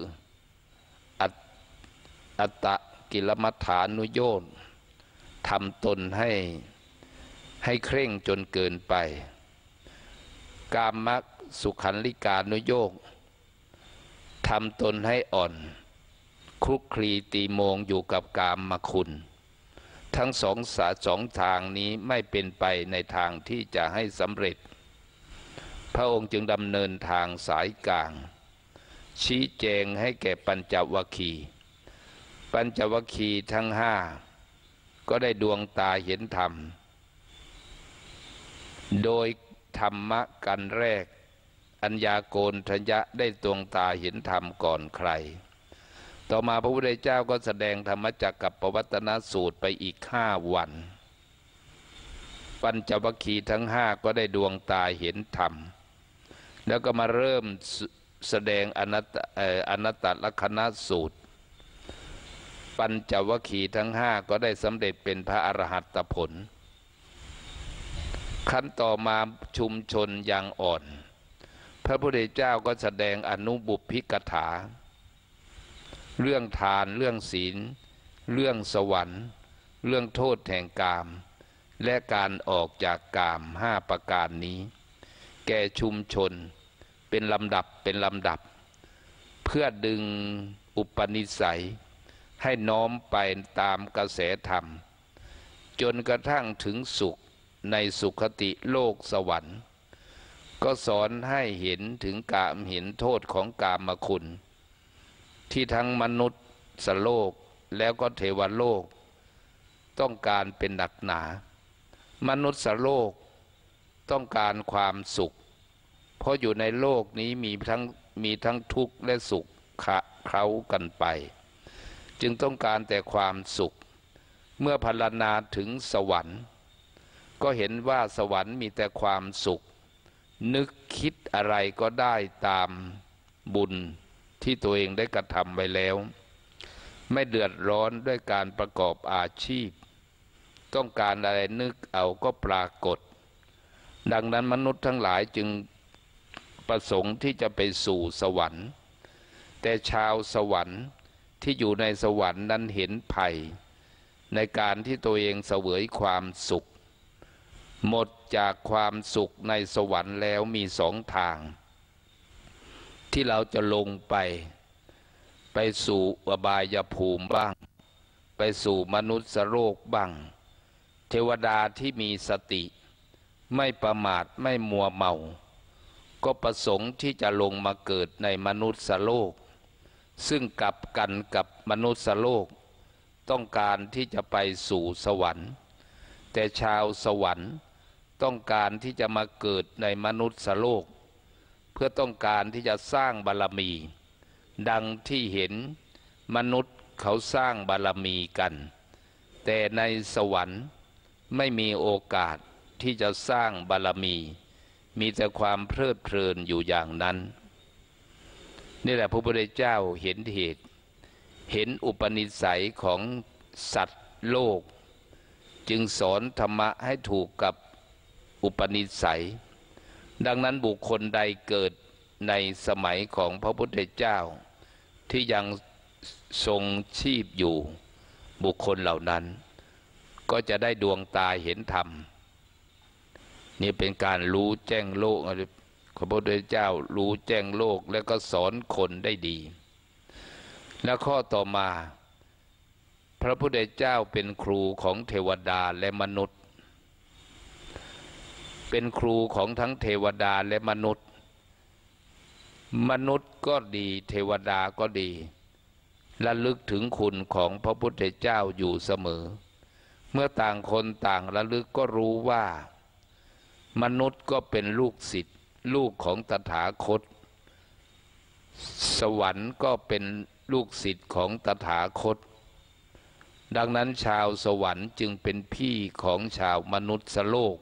อัตตกิลมัฏฐานุโยชน์ทำตนให้เคร่งจนเกินไปกามสุขันลิกานุโยคทำตนให้อ่อนคลุกคลีตีโมงอยู่กับกามคุณทั้งสองทางนี้ไม่เป็นไปในทางที่จะให้สำเร็จพระองค์จึงดำเนินทางสายกลางชี้แจงให้แก่ปัญจวัคคีย์ปัญจวัคคีย์ทั้งห้าก็ได้ดวงตาเห็นธรรมโดยธรรมะกันแรกอัญญาโกณฑยะได้ดวงตาเห็นธรรมก่อนใครต่อมาพระพุทธเจ้าก็แสดงธรรมจักกัปปวัตนสูตรไปอีก5 วันปัญจวัคคีย์ทั้งห้าก็ได้ดวงตาเห็นธรรมแล้วก็มาเริ่มแสดงอนัตตลักขณสูตรปัญจวัคคีย์ทั้งห้าก็ได้สำเร็จเป็นพระอรหัตผลขั้นต่อมาชุมชนยังอ่อนพระพุทธเจ้าก็แสดงอนุบุพพิกถาเรื่องทานเรื่องศีลเรื่องสวรรค์เรื่องโทษแห่งกามและการออกจากกาม5 ประการนี้แก่ชุมชนเป็นลำดับเพื่อดึงอุปนิสัยให้น้อมไปตามกระแสธรรมจนกระทั่งถึงสุขในสุคติโลกสวรรค์ก็สอนให้เห็นถึงกามเห็นโทษของกามคุณที่ทั้งมนุษย์โลกแล้วก็เทวโลกต้องการเป็นหนักหนามนุษย์โลกต้องการความสุขเพราะอยู่ในโลกนี้มีทั้งทุกข์และสุขเคล้ากันไปจึงต้องการแต่ความสุขเมื่อพรรณนาถึงสวรรค์ก็เห็นว่าสวรรค์มีแต่ความสุขนึกคิดอะไรก็ได้ตามบุญที่ตัวเองได้กระทำไว้แล้วไม่เดือดร้อนด้วยการประกอบอาชีพต้องการอะไรนึกเอาก็ปรากฏดังนั้นมนุษย์ทั้งหลายจึงประสงค์ที่จะไปสู่สวรรค์แต่ชาวสวรรค์ที่อยู่ในสวรรค์นั้นเห็นภัยในการที่ตัวเองเสวยความสุขหมดจากความสุขในสวรรค์แล้วมี2 ทางที่เราจะลงไปสู่อบายภูมิบ้างไปสู่มนุษย์โลกบ้างเทวดาที่มีสติไม่ประมาทไม่มัวเมาก็ประสงค์ที่จะลงมาเกิดในมนุษย์โลกซึ่งกลับกันกับมนุษย์โลกต้องการที่จะไปสู่สวรรค์แต่ชาวสวรรค์ต้องการที่จะมาเกิดในมนุษย์โลกเพื่อต้องการที่จะสร้างบารมีดังที่เห็นมนุษย์เขาสร้างบารมีกันแต่ในสวรรค์ไม่มีโอกาสที่จะสร้างบารมีแต่ความเพลิดเพลินอยู่อย่างนั้นนี่แหละพระพุทธเจ้าเห็นเหตุเห็นอุปนิสัยของสัตว์โลกจึงสอนธรรมะให้ถูกกับอุปนิสัยดังนั้นบุคคลใดเกิดในสมัยของพระพุทธเจ้าที่ยังทรงชีพอยู่บุคคลเหล่านั้นก็จะได้ดวงตาเห็นธรรมนี่เป็นการรู้แจ้งโลกพระพุทธเจ้ารู้แจ้งโลกแล้วก็สอนคนได้ดีและข้อต่อมาพระพุทธเจ้าเป็นครูของเทวดาและมนุษย์เป็นครูของทั้งเทวดาและมนุษย์มนุษย์ก็ดีเทวดาก็ดีระลึกถึงคุณของพระพุทธเจ้าอยู่เสมอเมื่อต่างคนต่างระลึกก็รู้ว่ามนุษย์ก็เป็นลูกศิษย์ลูกของตถาคตสวรรค์ก็เป็นลูกศิษย์ของตถาคตดังนั้นชาวสวรรค์จึงเป็นพี่ของชาวมนุษย์โลก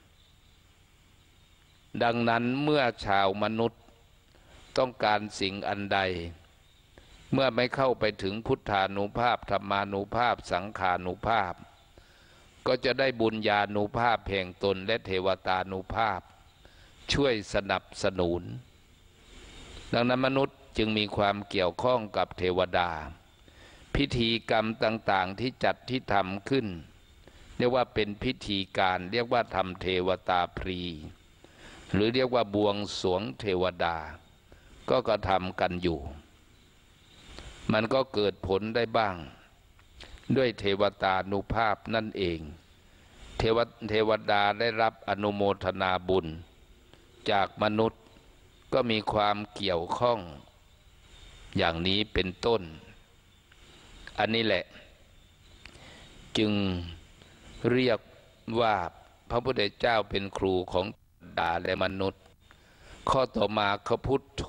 ดังนั้นเมื่อชาวมนุษย์ต้องการสิ่งอันใดเมื่อไม่เข้าไปถึงพุทธานุภาพธรรมานุภาพสังขานุภาพก็จะได้บุญญานุภาพแห่งตนและเทวตานุภาพช่วยสนับสนุนดังนั้นมนุษย์จึงมีความเกี่ยวข้องกับเทวดาพิธีกรรมต่างๆที่จัดที่ทำขึ้นเรียกว่าเป็นพิธีการเรียกว่าทำเทวตาพรีหรือเรียกว่าบวงสรวงเทวดาก็กระทำกันอยู่มันก็เกิดผลได้บ้างด้วยเทวตานุภาพนั่นเองเทวดาได้รับอนุโมทนาบุญจากมนุษย์ก็มีความเกี่ยวข้องอย่างนี้เป็นต้นอันนี้แหละจึงเรียกว่าพระพุทธเจ้าเป็นครูของเทวดาและมนุษย์ข้อต่อมาเขาพุทโธ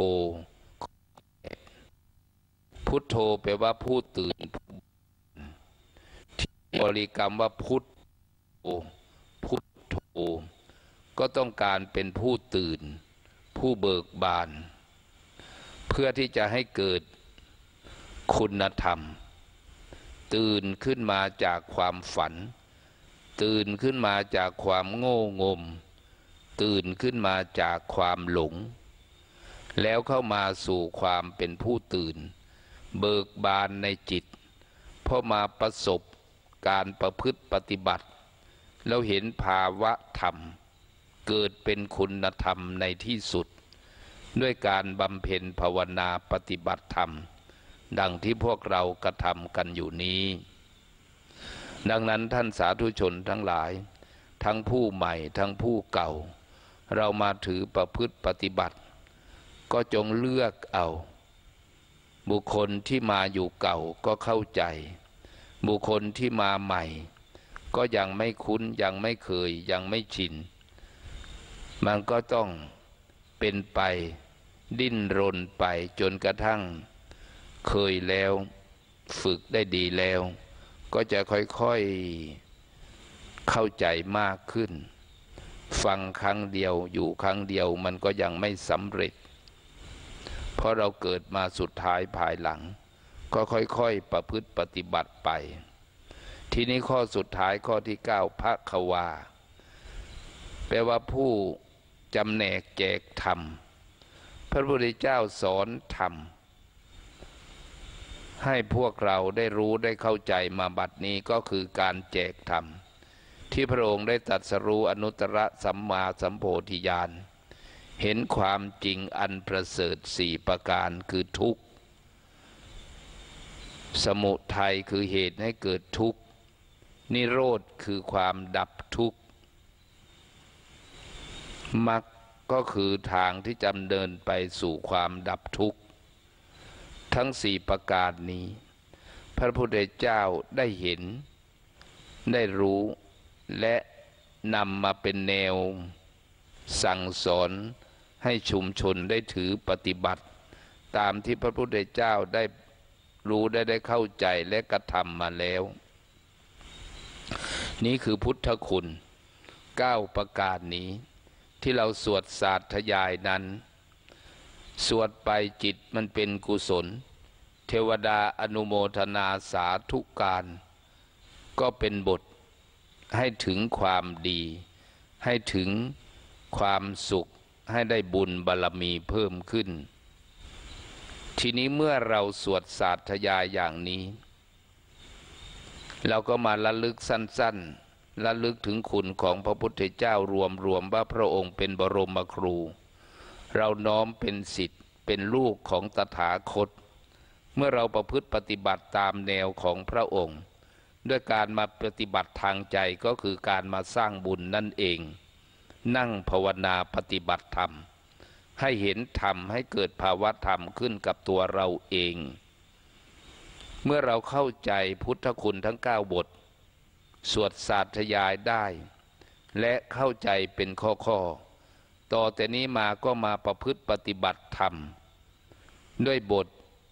พุทโธแปลว่าผู้ตื่นที่บริกรรมว่าพุทโธพุทโธก็ต้องการเป็นผู้ตื่นผู้เบิกบานเพื่อที่จะให้เกิดคุณธรรมตื่นขึ้นมาจากความฝันตื่นขึ้นมาจากความโง่งมตื่นขึ้นมาจากความหลงแล้วเข้ามาสู่ความเป็นผู้ตื่นเบิกบานในจิตพอมาประสบการประพฤติปฏิบัติแล้วเห็นภาวะธรรมเกิดเป็นคุณธรรมในที่สุดด้วยการบำเพ็ญภาวนาปฏิบัติธรรมดังที่พวกเรากระทำกันอยู่นี้ดังนั้นท่านสาธุชนทั้งหลายทั้งผู้ใหม่ทั้งผู้เก่าเรามาถือประพฤติปฏิบัติก็จงเลือกเอาบุคคลที่มาอยู่เก่าก็เข้าใจบุคคลที่มาใหม่ก็ยังไม่คุ้นยังไม่เคยยังไม่ชินมันก็ต้องเป็นไปดิ้นรนไปจนกระทั่งเคยแล้วฝึกได้ดีแล้วก็จะค่อยๆเข้าใจมากขึ้นฟังครั้งเดียวอยู่ครั้งเดียวมันก็ยังไม่สำเร็จเพราะเราเกิดมาสุดท้ายภายหลังก็ค่อยๆประพฤติปฏิบัติไปทีนี้ข้อสุดท้ายข้อที่9ภควาแปลว่าผู้จำแนกแจกธรรมพระพุทธเจ้าสอนธรรมให้พวกเราได้รู้ได้เข้าใจมาบัดนี้ก็คือการแจกธรรมที่พระองค์ได้ตรัสรู้อนุตตรสัมมาสัมโพธิญาณเห็นความจริงอันประเสริฐ4ประการคือทุกข์สมุทัยคือเหตุให้เกิดทุกข์นิโรธคือความดับทุกข์มรรคก็คือทางที่จะเดินไปสู่ความดับทุกข์ทั้ง4ประการนี้พระพุทธเจ้าได้เห็นได้รู้และนำมาเป็นแนวสั่งสอนให้ชุมชนได้ถือปฏิบัติตามที่พระพุทธเจ้าได้รู้ได้เข้าใจและกระทำมาแล้วนี่คือพุทธคุณ9ประการนี้ที่เราสวดสาธยายนั้นสวดไปจิตมันเป็นกุศลเทวดาอนุโมทนาสาธุการก็เป็นบทให้ถึงความดีให้ถึงความสุขให้ได้บุญบารมีเพิ่มขึ้นทีนี้เมื่อเราสวดสาธยายอย่างนี้เราก็มาระลึกสั้นๆระลึกถึงคุณของพระพุทธเจ้ารวมว่าพระองค์เป็นบรมครูเราน้อมเป็นศิษย์เป็นลูกของตถาคตเมื่อเราประพฤติปฏิบัติตามแนวของพระองค์ด้วยการมาปฏิบัติทางใจก็คือการมาสร้างบุญนั่นเองนั่งภาวนาปฏิบัติธรรมให้เห็นธรรมให้เกิดภาวะธรรมขึ้นกับตัวเราเองเมื่อเราเข้าใจพุทธคุณทั้ง9 บทสวดสาธยายได้และเข้าใจเป็นข้อต่อแต่นี้มาก็มาประพฤติปฏิบัติธรรมด้วยบท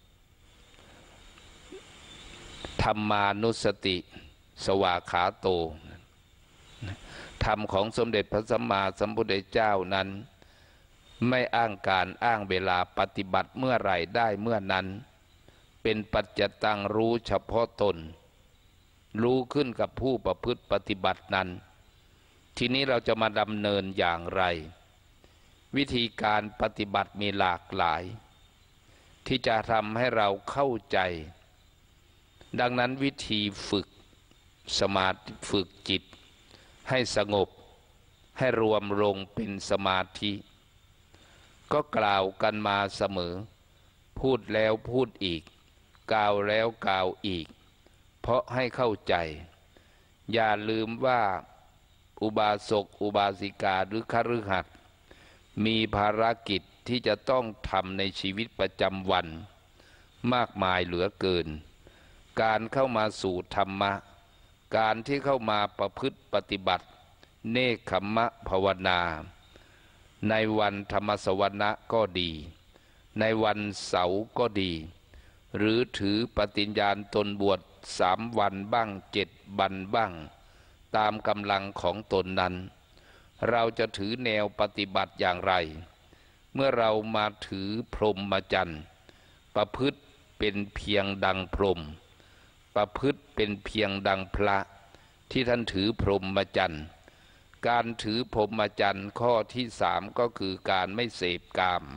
ธรรมานุสติสวากขาโตธรรมของสมเด็จพระสัมมาสัมพุทธเจ้านั้นไม่อ้างการอ้างเวลาปฏิบัติเมื่อไหร่ได้เมื่อนั้นเป็นปัจจตังรู้เฉพาะตนรู้ขึ้นกับผู้ประพฤติปฏิบัตินั้นทีนี้เราจะมาดำเนินอย่างไรวิธีการปฏิบัติมีหลากหลายที่จะทำให้เราเข้าใจดังนั้นวิธีฝึกสมาธิฝึกจิตให้สงบให้รวมลงเป็นสมาธิก็กล่าวกันมาเสมอพูดแล้วพูดอีกกล่าวแล้วกล่าวอีกเพราะให้เข้าใจอย่าลืมว่าอุบาสกอุบาสิกาหรือคฤหัสถ์มีภารกิจที่จะต้องทำในชีวิตประจำวันมากมายเหลือเกินการเข้ามาสู่ธรรมะการที่เข้ามาประพฤติปฏิบัติเนกขัมมะภาวนาในวันธรรมสวนะก็ดีในวันเสาร์ก็ดีหรือถือปฏิญญาณตนบวช3 วันบ้าง7 วันบ้างตามกำลังของตนนั้นเราจะถือแนวปฏิบัติอย่างไรเมื่อเรามาถือพรหมจรรย์ประพฤติเป็นเพียงดังพรหมประพฤติเป็นเพียงดังพระที่ท่านถือพรหมจรรย์การถือพรหมจรรย์ข้อที่3ก็คือการไม่เสพกาม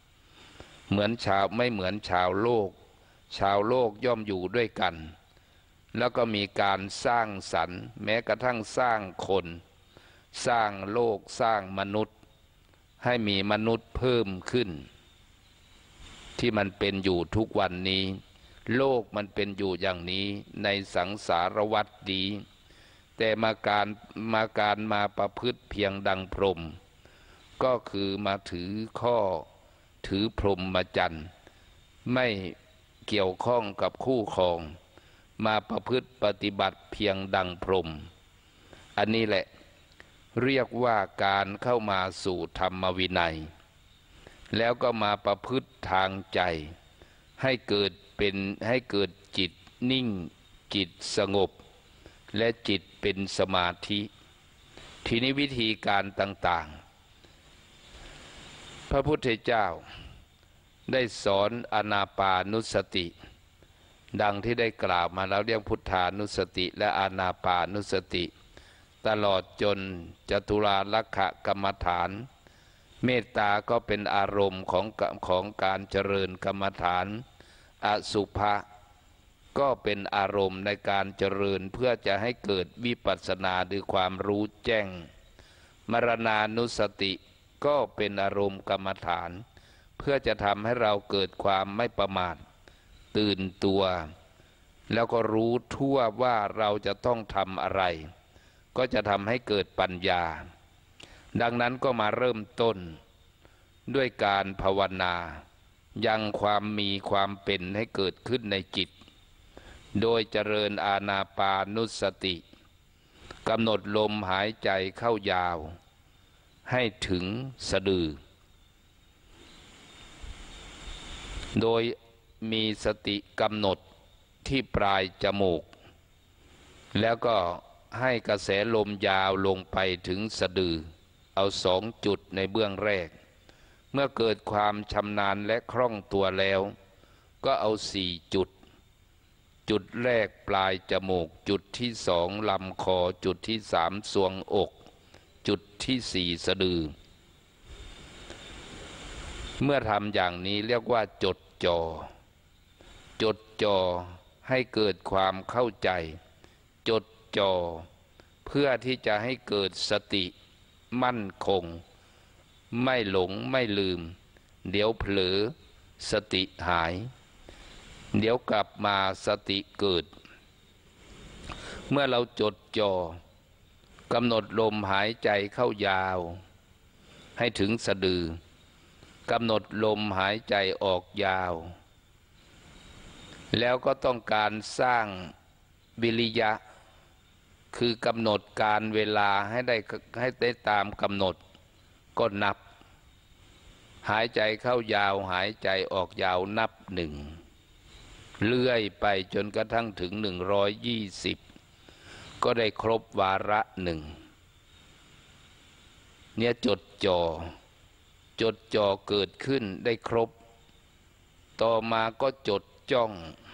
ไม่เหมือนชาวโลกย่อมอยู่ด้วยกันแล้วก็มีการสร้างสรรค์แม้กระทั่งสร้างคนสร้างโลกสร้างมนุษย์ให้มีมนุษย์เพิ่มขึ้นที่มันเป็นอยู่ทุกวันนี้โลกมันเป็นอยู่อย่างนี้ในสังสารวัฏดีแต่มาประพฤติเพียงดังพรหมก็คือมาถือพรหมจรรย์ไม่เกี่ยวข้องกับคู่ครองมาประพฤติปฏิบัติเพียงดังพรหมอันนี้แหละเรียกว่าการเข้ามาสู่ธรรมวินัยแล้วก็มาประพฤติทางใจให้เกิดจิตนิ่งจิตสงบและจิตเป็นสมาธิทีนี้วิธีการต่างๆพระพุทธเจ้าได้สอนอานาปานุสติดังที่ได้กล่าวมาแล้วเรียกพุทธานุสติและอานาปานุสติตลอดจนจตุราลักขกรรมฐานเมตตาก็เป็นอารมณ์ของการเจริญกรรมฐานอสุภะก็เป็นอารมณ์ในการเจริญเพื่อจะให้เกิดวิปัสสนาคือความรู้แจ้งมรณานุสติก็เป็นอารมณ์กรรมฐานเพื่อจะทำให้เราเกิดความไม่ประมาทตื่นตัวแล้วก็รู้ทั่วว่าเราจะต้องทำอะไรก็จะทำให้เกิดปัญญาดังนั้นก็มาเริ่มต้นด้วยการภาวนายังความมีความเป็นให้เกิดขึ้นในจิตโดยเจริญอานาปานุสติกำหนดลมหายใจเข้ายาวให้ถึงสะดือโดยมีสติกำหนดที่ปลายจมูกแล้วก็ให้กระแสลมยาวลงไปถึงสะดือเอา2 จุดในเบื้องแรกเมื่อเกิดความชำนาญและคล่องตัวแล้วก็เอา4 จุดจุดแรกปลายจมูกจุดที่2ลำคอจุดที่3ทรวงอกจุดที่4สะดือเมื่อทำอย่างนี้เรียกว่าจดจ่อให้เกิดความเข้าใจจดจ่อเพื่อที่จะให้เกิดสติมั่นคงไม่หลงไม่ลืมเดี๋ยวเผลอสติหายเดี๋ยวกลับมาสติเกิดเมื่อเราจดจ่อกำหนดลมหายใจเข้ายาวให้ถึงสะดือกำหนดลมหายใจออกยาวแล้วก็ต้องการสร้างวิริยะคือกำหนดการเวลาให้ได้ตามกำหนดก็นับหายใจเข้ายาวหายใจออกยาวนับหนึ่งเลื่อยไปจนกระทั่งถึง120ก็ได้ครบวาระหนึ่งเนี่ยจดจ่อเกิดขึ้นได้ครบต่อมาก็จดจ้อง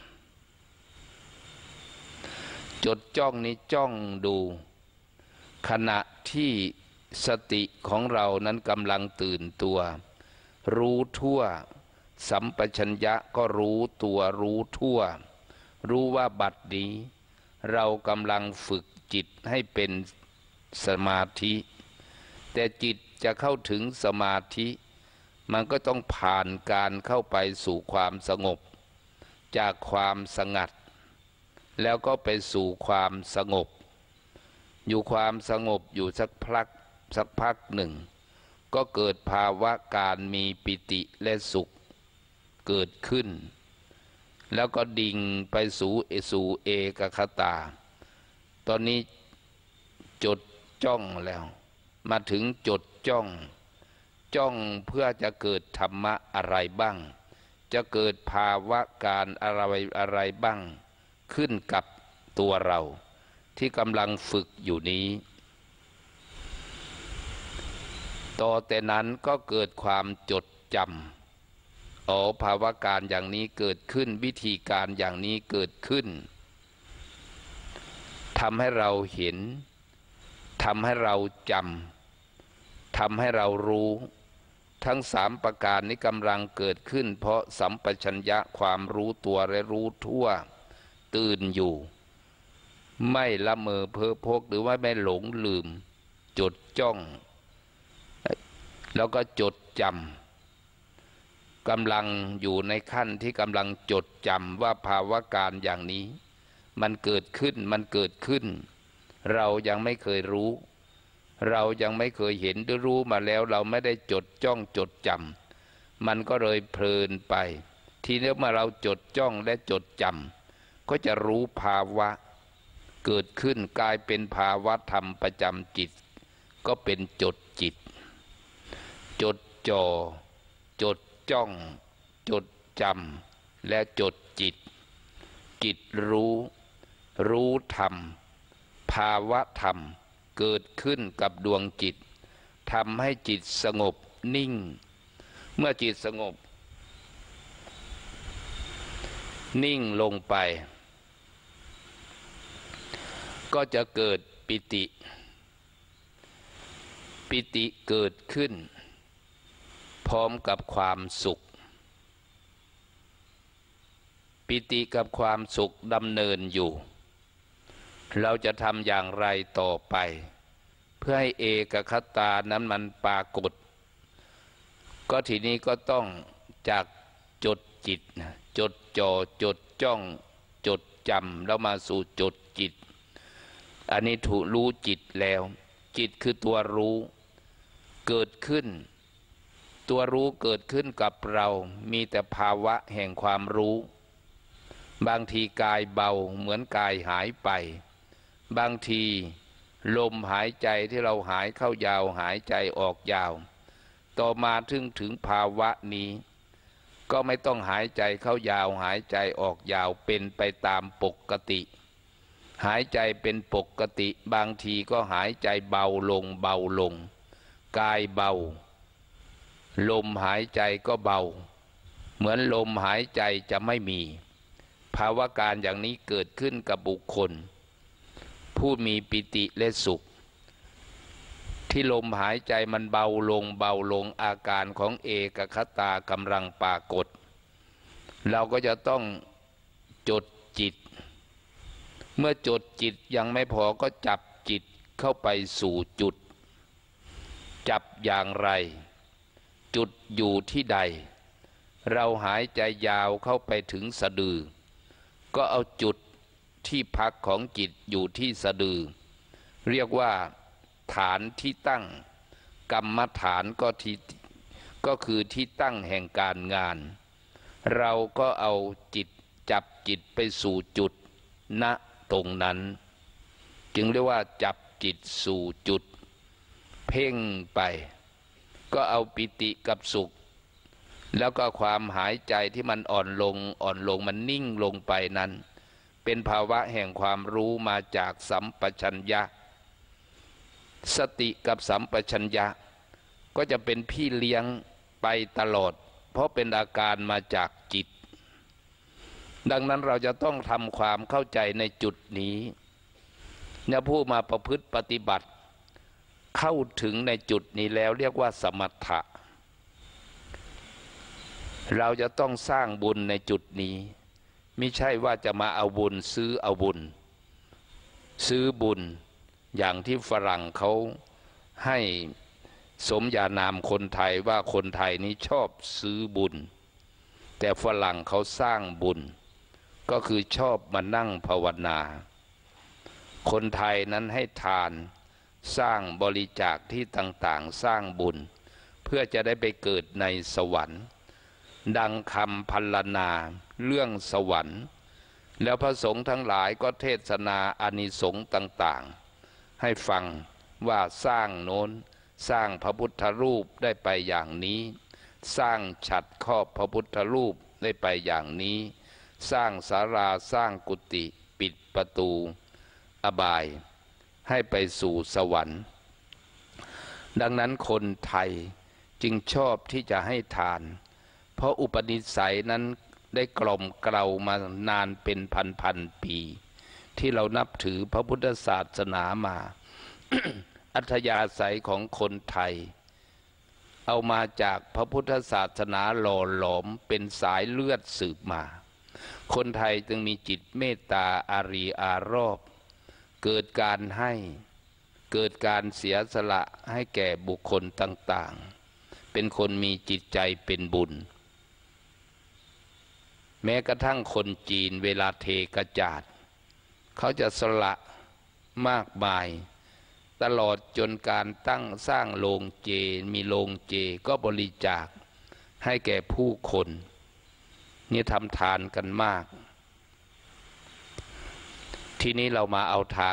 นี้จ้องดูขณะที่สติของเรานั้นกำลังตื่นตัวรู้ทั่วสัมปชัญญะก็รู้ตัวรู้ทั่วรู้ว่าบัดนี้เรากำลังฝึกจิตให้เป็นสมาธิแต่จิตจะเข้าถึงสมาธิมันก็ต้องผ่านการเข้าไปสู่ความสงบจากความสงัดแล้วก็ไปสู่ความสงบอยู่ความสงบอยู่สักพักหนึ่งก็เกิดภาวะการมีปิติและสุขเกิดขึ้นแล้วก็ดิ่งไปสู่เอกคตาตอนนี้จดจ้องแล้วมาถึงจดจ้องเพื่อจะเกิดธรรมะอะไรบ้างจะเกิดภาวะการอะไรบ้างขึ้นกับตัวเราที่กำลังฝึกอยู่นี้ต่อแต่นั้นก็เกิดความจดจำภาวะการอย่างนี้เกิดขึ้นวิธีการอย่างนี้เกิดขึ้นทำให้เราเห็นทำให้เราจำทำให้เรารู้ทั้ง3ประการนี้กำลังเกิดขึ้นเพราะสัมปชัญญะความรู้ตัวและรู้ทั่วตื่นอยู่ไม่ละเมอเพ้อพกหรือว่าไม่หลงลืมจดจ้องแล้วก็จดจำกำลังอยู่ในขั้นที่กำลังจดจำว่าภาวะการอย่างนี้มันเกิดขึ้นเรายังไม่เคยรู้เรายังไม่เคยเห็นหรือรู้มาแล้วเราไม่ได้จดจ้องจดจำมันก็เลยเพลินไปทีนี้เมื่อเราจดจ้องและจดจำก็จะรู้ภาวะเกิดขึ้นกลายเป็นภาวะธรรมประจำจิตก็เป็นจดจิตจดจ่อจดจ้องจดจำและจดจิตรู้ธรรมภาวะธรรมเกิดขึ้นกับดวงจิตทำให้จิตสงบนิ่งเมื่อจิตสงบนิ่งลงไปก็จะเกิดปิติเกิดขึ้นพร้อมกับความสุขปิติกับความสุขดำเนินอยู่เราจะทำอย่างไรต่อไปเพื่อให้เอกคตานั้นมันปรากฏก็ทีนี้ก็ต้องจากจดจิตจดจ่อจดจ้องจดจำแล้วมาสู่จดจิตอันนี้ถูกรู้จิตแล้วจิตคือตัวรู้เกิดขึ้นตัวรู้เกิดขึ้นกับเรามีแต่ภาวะแห่งความรู้บางทีกายเบาเหมือนกายหายไปบางทีลมหายใจที่เราหายเข้ายาวหายใจออกยาวต่อมาถึงภาวะนี้ก็ไม่ต้องหายใจเข้ายาวหายใจออกยาวเป็นไปตามปกติหายใจเป็นปกติบางทีก็หายใจเบาลงกายเบาลมหายใจก็เบาเหมือนลมหายใจจะไม่มีภาวะการอย่างนี้เกิดขึ้นกับบุคคลผู้มีปิติและสุขที่ลมหายใจมันเบาลงอาการของเอกคตากำลังปรากฏเราก็จะต้องจดจิตเมื่อจดจิตยังไม่พอก็จับจิตเข้าไปสู่จุดจับอย่างไรจุดอยู่ที่ใดเราหายใจยาวเข้าไปถึงสะดือก็เอาจุดที่พักของจิตอยู่ที่สะดือเรียกว่าฐานที่ตั้งกรรมฐานก็คือที่ตั้งแห่งการงานเราก็เอาจิตจับจิตไปสู่จุดณตรงนั้นจึงเรียกว่าจับจิตสู่จุดเพ่งไปก็เอาปิติกับสุขแล้วก็ความหายใจที่มันอ่อนลงมันนิ่งลงไปนั้นเป็นภาวะแห่งความรู้มาจากสัมปชัญญะสติกับสัมปชัญญะก็จะเป็นพี่เลี้ยงไปตลอดเพราะเป็นอาการมาจากจิตดังนั้นเราจะต้องทำความเข้าใจในจุดนี้เนี่ยผู้มาประพฤติปฏิบัติเข้าถึงในจุดนี้แล้วเรียกว่าสมถะเราจะต้องสร้างบุญในจุดนี้ไม่ใช่ว่าจะมาเอาบุญซื้อเอาบุญซื้อบุญอย่างที่ฝรั่งเขาให้สมญานามคนไทยว่าคนไทยนี้ชอบซื้อบุญแต่ฝรั่งเขาสร้างบุญก็คือชอบมานั่งภาวนาคนไทยนั้นให้ทานสร้างบริจาคที่ต่างๆสร้างบุญเพื่อจะได้ไปเกิดในสวรรค์ดังคำพรรณนาเรื่องสวรรค์แล้วพระสงฆ์ทั้งหลายก็เทศนาอานิสงส์ต่างๆให้ฟังว่าสร้างโน้นสร้างพระพุทธรูปได้ไปอย่างนี้สร้างฉัตรครอบพระพุทธรูปได้ไปอย่างนี้สร้างศาลาสร้างกุฏิปิดประตูอบายให้ไปสู่สวรรค์ดังนั้นคนไทยจึงชอบที่จะให้ทานเพราะอุปนิสัยนั้นได้กล่อมเกลามานานเป็นพันปีที่เรานับถือพระพุทธศาสนามา อัธยาศัยของคนไทยเอามาจากพระพุทธศาสนาหล่อหลอมเป็นสายเลือดสืบมาคนไทยจึงมีจิตเมตตาอารีอารอบเกิดการให้เกิดการเสียสละให้แก่บุคคลต่างๆเป็นคนมีจิตใจเป็นบุญแม้กระทั่งคนจีนเวลาเทกระจาดเขาจะสละมากมายตลอดจนการตั้งสร้างโรงเจมีโรงเจก็บริจาคให้แก่ผู้คนนี่ทำทานกันมากทีนี้เรามาเอาทาง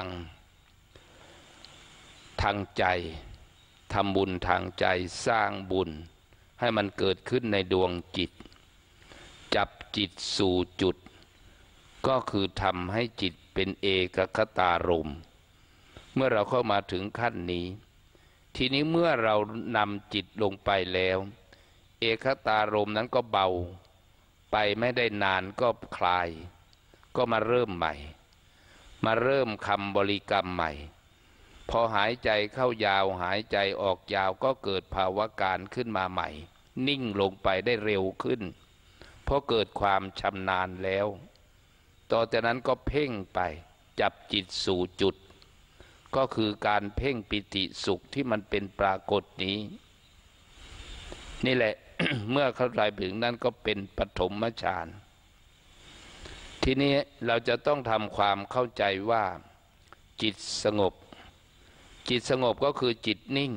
ใจทำบุญทางใจสร้างบุญให้มันเกิดขึ้นในดวงจิตจับจิตสู่จุดก็คือทำให้จิตเป็นเอกคตารมณ์เมื่อเราเข้ามาถึงขั้นนี้ทีนี้เมื่อเรานำจิตลงไปแล้วเอกคตารมณ์นั้นก็เบาไปไม่ได้นานก็คลายก็มาเริ่มใหม่มาเริ่มคำบริกรรมใหม่พอหายใจเข้ายาวหายใจออกยาวก็เกิดภาวะการขึ้นมาใหม่นิ่งลงไปได้เร็วขึ้นเพราะเกิดความชำนาญแล้วต่อจากนั้นก็เพ่งไปจับจิตสู่จุดก็คือการเพ่งปิติสุขที่มันเป็นปรากฏนี้นี่แหละ เมื่อเข้าใจถึงนั้นก็เป็นปฐมฌานทีนี้เราจะต้องทำความเข้าใจว่าจิตสงบจิตสงบก็คือจิตนิ่ง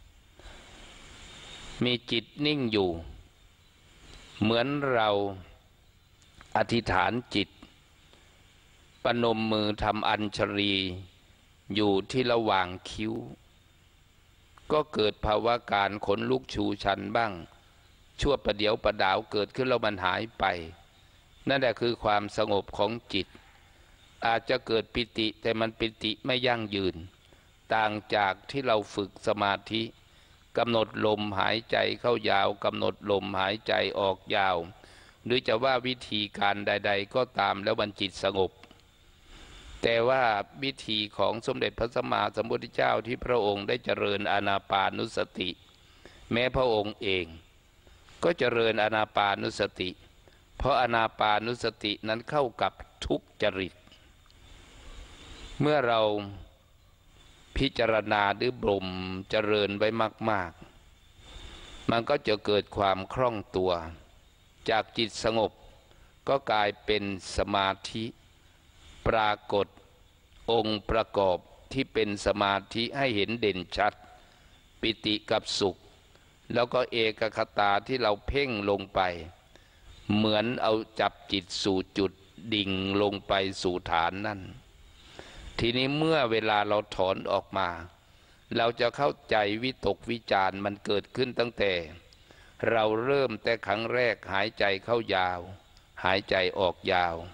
มีจิตนิ่งอยู่เหมือนเราอธิษฐานจิตประนมมือทำอัญชลีอยู่ที่ระหว่างคิ้วก็เกิดภาวะการขนลุกชูชันบ้างชั่วประเดี๋ยวประดาวเกิดขึ้นแล้วมันหายไปนั่นแหละคือความสงบของจิตอาจจะเกิดปิติแต่มันปิติไม่ยั่งยืนต่างจากที่เราฝึกสมาธิกำหนดลมหายใจเข้ายาวกำหนดลมหายใจออกยาวหรือจะว่าวิธีการใดๆก็ตามแล้วมันจิตสงบแต่ว่าวิธีของสมเด็จพระสัมมาสัมพุทธเจ้าที่พระองค์ได้เจริญอานาปานุสติแม้พระองค์เองก็เจริญอานาปานุสติเพราะอานาปานุสตินั้นเข้ากับทุกจริตเมื่อเราพิจารณาหรือบ่มเจริญไว้มากๆมันก็จะเกิดความคล่องตัวจากจิตสงบก็กลายเป็นสมาธิปรากฏองค์ประกอบที่เป็นสมาธิให้เห็นเด่นชัดปิติกับสุขแล้วก็เอกคตาที่เราเพ่งลงไปเหมือนเอาจับจิตสู่จุดดิ่งลงไปสู่ฐานนั่นทีนี้เมื่อเวลาเราถอนออกมาเราจะเข้าใจวิตกวิจารมันเกิดขึ้นตั้งแต่เราเริ่มแต่ครั้งแรกหายใจเข้ายาวหายใจออกยาว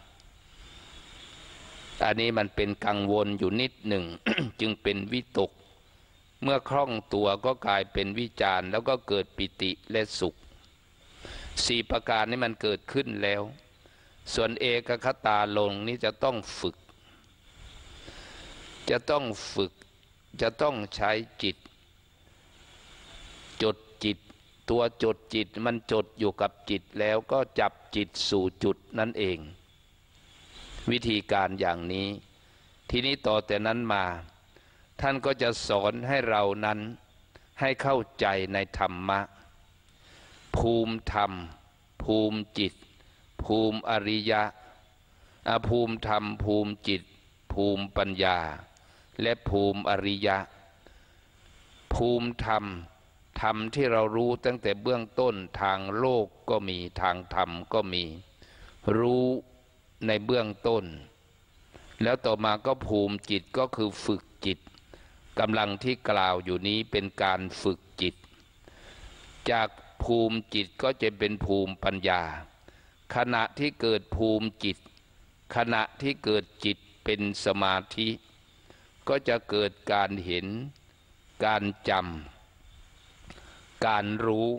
อันนี้มันเป็นกังวลอยู่นิดหนึ่ง จึงเป็นวิตกเมื่อคล่องตัวก็กลายเป็นวิจารแล้วก็เกิดปิติและสุข4ประการนี้มันเกิดขึ้นแล้วส่วนเอกคตาลงนี้จะต้องฝึกจะต้องใช้จิตจดจิตตัวจดจิตมันจดอยู่กับจิตแล้วก็จับจิตสู่จุดนั่นเองวิธีการอย่างนี้ทีนี้ต่อแต่นั้นมาท่านก็จะสอนให้เรานั้นให้เข้าใจในธรรมะภูมิธรรมภูมิจิตภูมิอริยะภูมิธรรมภูมิจิตภูมิปัญญาและภูมิอริยะภูมิธรรมธรรมที่เรารู้ตั้งแต่เบื้องต้นทางโลกก็มีทางธรรมก็มีรู้ในเบื้องต้นแล้วต่อมาก็ภูมิจิตก็คือฝึกจิตกำลังที่กล่าวอยู่นี้เป็นการฝึกจิตจากภูมิจิตก็จะเป็นภูมิปัญญาขณะที่เกิดภูมิจิตขณะที่เกิดจิตเป็นสมาธิก็จะเกิดการเห็นการจำการรู้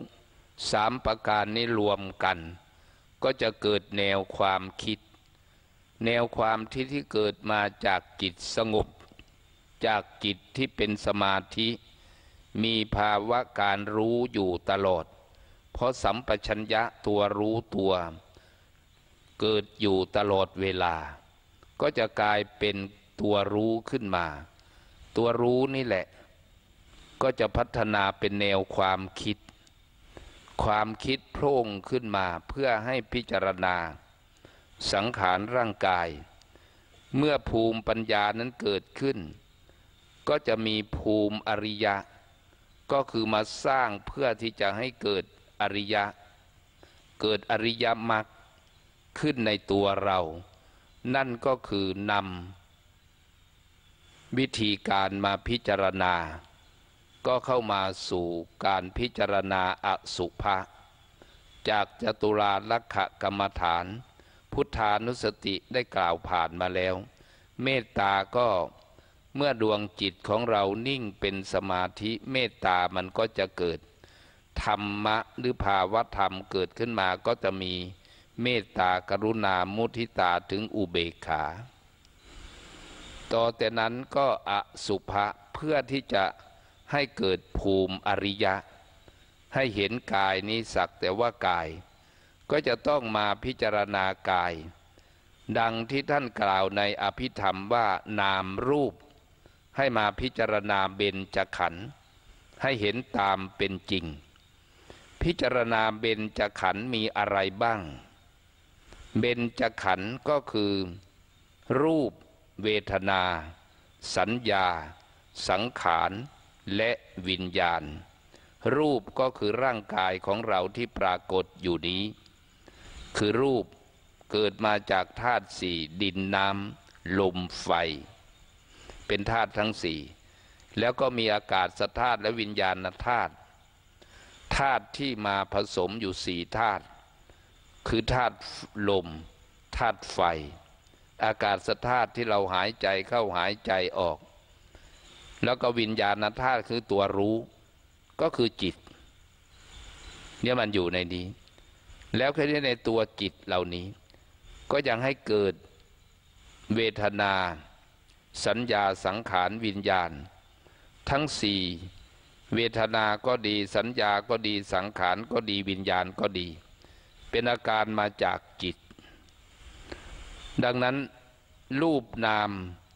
3ประการนี้รวมกันก็จะเกิดแนวความคิดแนวความที่เกิดมาจากจิตสงบจากจิตที่เป็นสมาธิมีภาวะการรู้อยู่ตลอดเพราะสัมปชัญญะตัวรู้ตัวเกิดอยู่ตลอดเวลาก็จะกลายเป็นตัวรู้ขึ้นมาตัวรู้นี่แหละก็จะพัฒนาเป็นแนวความคิดโพร่งขึ้นมาเพื่อให้พิจารณาสังขารร่างกายเมื่อภูมิปัญญานั้นเกิดขึ้นก็จะมีภูมิอริยะก็คือมาสร้างเพื่อที่จะให้เกิดอริยะเกิดอริยมรรคขึ้นในตัวเรานั่นก็คือนำวิธีการมาพิจารณาก็เข้ามาสู่การพิจารณาอสุภะจากจตุราลักขกรรมฐานพุทธานุสติได้กล่าวผ่านมาแล้วเมตตาก็เมื่อดวงจิตของเรานิ่งเป็นสมาธิเมตตามันก็จะเกิดธรรมะหรือภาวะธรรมเกิดขึ้นมาก็จะมีเมตตากรุณามุทิตาถึงอุเบกขาต่อแต่นั้นก็อสุภะเพื่อที่จะให้เกิดภูมิอริยะให้เห็นกายนี้สักแต่ว่ากายก็จะต้องมาพิจารณากายดังที่ท่านกล่าวในอภิธรรมว่านามรูปให้มาพิจารณาเบญจขันธ์ให้เห็นตามเป็นจริงพิจารณาเบญจขันธ์มีอะไรบ้างเบญจขันธ์ก็คือรูปเวทนาสัญญาสังขารและวิญญาณรูปก็คือร่างกายของเราที่ปรากฏอยู่นี้คือรูปเกิดมาจากธาตุสี่ดินน้ำลมไฟเป็นธาตุทั้งสี่แล้วก็มีอากาศธาตุและวิญญาณธาตุธาตุที่มาผสมอยู่4ธาตุคือธาตุลมธาตุไฟอากาศธาตุที่เราหายใจเข้าหายใจออกแล้วก็วิญญาณธาตุคือตัวรู้ก็คือจิตเนี่ยมันอยู่ในนี้แล้วแค่ในตัวจิตเหล่านี้ก็ยังให้เกิดเวทนาสัญญาสังขารวิญญาณทั้งสี่เวทนาก็ดีสัญญาก็ดีสังขารก็ดีวิญญาณก็ดีเป็นอาการมาจากจิตดังนั้นรูปนาม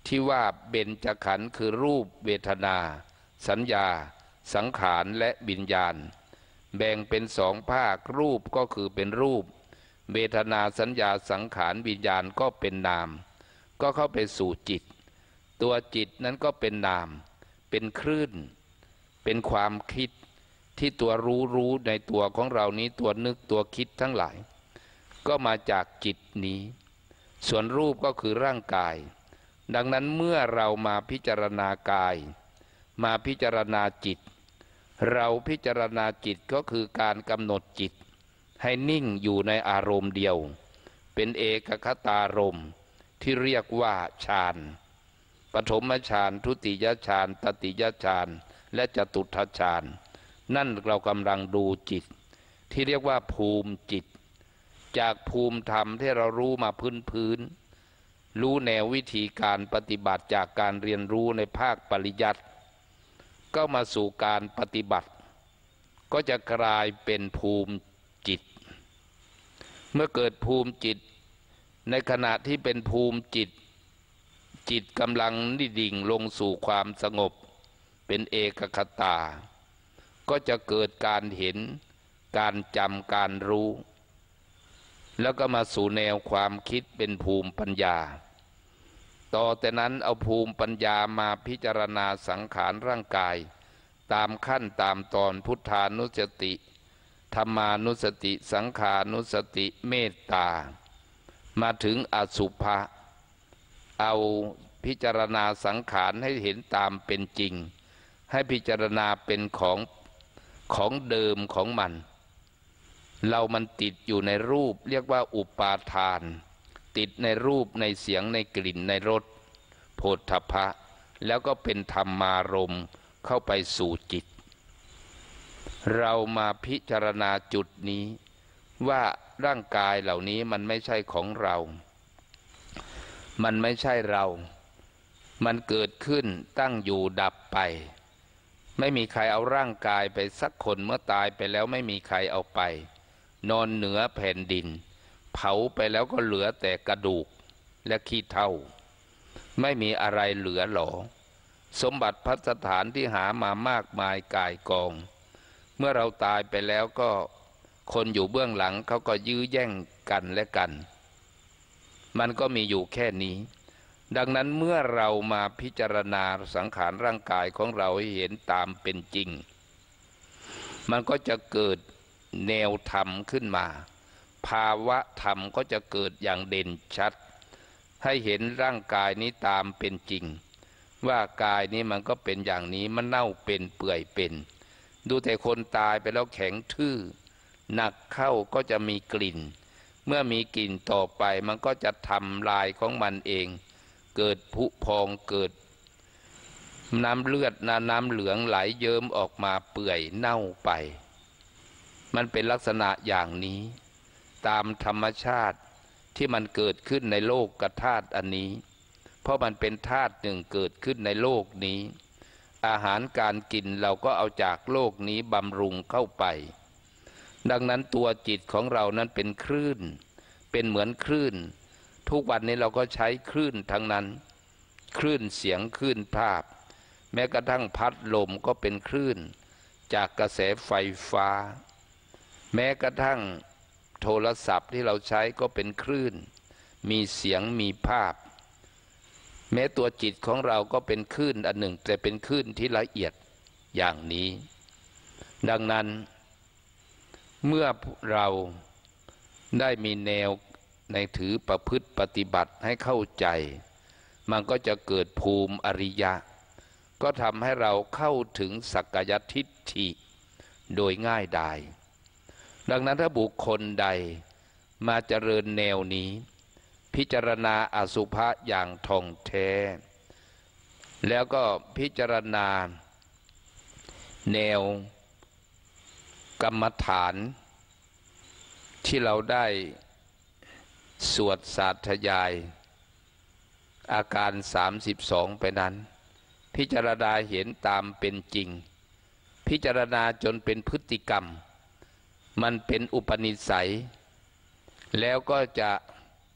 ที่ว่าเบญจขันธ์คือรูปเวทนาสัญญาสังขารและวิญญาณแบ่งเป็นสองภาครูปก็คือเป็นรูปเวทนาสัญญาสังขารวิญญาณก็เป็นนามก็เข้าไปสู่จิตตัวจิตนั้นก็เป็นนามเป็นคลื่นเป็นความคิดที่ตัวรู้ในตัวของเรานี้ตัวนึกตัวคิดทั้งหลายก็มาจากจิตนี้ส่วนรูปก็คือร่างกายดังนั้นเมื่อเรามาพิจารณากายมาพิจารณาจิตเราพิจารณาจิตก็คือการกำหนดจิตให้นิ่งอยู่ในอารมณ์เดียวเป็นเอกคตารมณ์ที่เรียกว่าฌานปฐมฌานทุติยฌานตติยฌานและจตุตถฌานนั่นเรากำลังดูจิตที่เรียกว่าภูมิจิตจากภูมิธรรมที่เรารู้มาพื้นรู้แนววิธีการปฏิบัติจากการเรียนรู้ในภาคปริยัติก็มาสู่การปฏิบัติก็จะกลายเป็นภูมิจิตเมื่อเกิดภูมิจิตในขณะที่เป็นภูมิจิตจิตกำลังดิ่งลงสู่ความสงบเป็นเอกคตาก็จะเกิดการเห็นการจำการรู้แล้วก็มาสู่แนวความคิดเป็นภูมิปัญญาต่อแต่นั้นเอาภูมิปัญญามาพิจารณาสังขารร่างกายตามขั้นตามตอนพุทธานุสติธรรมานุสติสังขานุสติเมตตามาถึงอสุภะเอาพิจารณาสังขารให้เห็นตามเป็นจริงให้พิจารณาเป็นของเดิมของมันมันติดอยู่ในรูปเรียกว่าอุปาทานติดในรูปในเสียงในกลิ่นในรสโผฏฐัพพะแล้วก็เป็นธรรมารมณ์เข้าไปสู่จิตเรามาพิจารณาจุดนี้ว่าร่างกายเหล่านี้มันไม่ใช่ของเรามันไม่ใช่เรามันเกิดขึ้นตั้งอยู่ดับไปไม่มีใครเอาร่างกายไปสักคนเมื่อตายไปแล้วไม่มีใครเอาไปนอนเหนือแผ่นดินเผาไปแล้วก็เหลือแต่กระดูกและขี้เถ้าไม่มีอะไรเหลือหรอสมบัติพัสถานที่หามามากมายก่ายกองเมื่อเราตายไปแล้วก็คนอยู่เบื้องหลังเขาก็ยื้อแย่งกันและกันมันก็มีอยู่แค่นี้ดังนั้นเมื่อเรามาพิจารณาสังขารร่างกายของเราให้เห็นตามเป็นจริงมันก็จะเกิดแนวธรรมขึ้นมาภาวะธรรมก็จะเกิดอย่างเด่นชัดให้เห็นร่างกายนี้ตามเป็นจริงว่ากายนี้มันก็เป็นอย่างนี้มันเน่าเป็นเปื่อยเป็นดูแต่คนตายไปแล้วแข็งทื่อหนักเข้าก็จะมีกลิ่นเมื่อมีกลิ่นต่อไปมันก็จะทำลายของมันเองเกิดผุพองเกิดน้ำเลือดน้ำเหลืองไหลเยิ้มออกมาเปื่อยเน่าไปมันเป็นลักษณะอย่างนี้ตามธรรมชาติที่มันเกิดขึ้นในโลกธาตุอันนี้เพราะมันเป็นธาตุหนึ่งเกิดขึ้นในโลกนี้อาหารการกินเราก็เอาจากโลกนี้บำรุงเข้าไปดังนั้นตัวจิตของเรานั้นเป็นคลื่นเป็นเหมือนคลื่นทุกวันนี้เราก็ใช้คลื่นทั้งนั้นคลื่นเสียงคลื่นภาพแม้กระทั่งพัดลมก็เป็นคลื่นจากกระแสไฟฟ้าแม้กระทั่งโทรศัพท์ที่เราใช้ก็เป็นคลื่นมีเสียงมีภาพแม้ตัวจิตของเราก็เป็นคลื่นอันหนึ่งแต่เป็นคลื่นที่ละเอียดอย่างนี้ดังนั้นเมื่อเราได้มีแนวในถือประพฤติปฏิบัติให้เข้าใจมันก็จะเกิดภูมิอริยะก็ทำให้เราเข้าถึงสักกายทิฏฐิโดยง่ายดายดังนั้นถ้าบุคคลใดมาเจริญแนวนี้พิจารณาอสุภะอย่างท่องแท้แล้วก็พิจารณาแนวกรรมฐานที่เราได้สวดสาธยายอาการ32ไปนั้นพิจารณาเห็นตามเป็นจริงพิจารณาจนเป็นพฤติกรรมมันเป็นอุปนิสัยแล้วก็จะ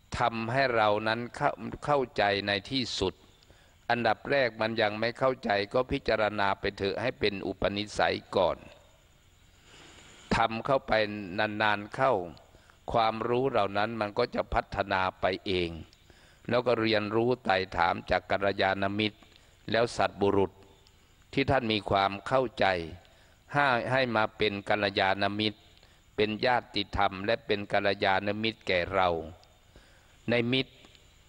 ทำให้เรานั้นเข้าใจในที่สุดอันดับแรกมันยังไม่เข้าใจก็พิจารณาไปเถอะให้เป็นอุปนิสัยก่อนทำเข้าไปนานๆเข้าความรู้เหล่านั้นมันก็จะพัฒนาไปเองแล้วก็เรียนรู้ไต่ถามจากกัลยาณมิตรแล้วสัตบุรุษที่ท่านมีความเข้าใจให้มาเป็นกัลยาณมิตรเป็นญาติธรรมและเป็นกัลยาณมิตรแก่เราในมิตร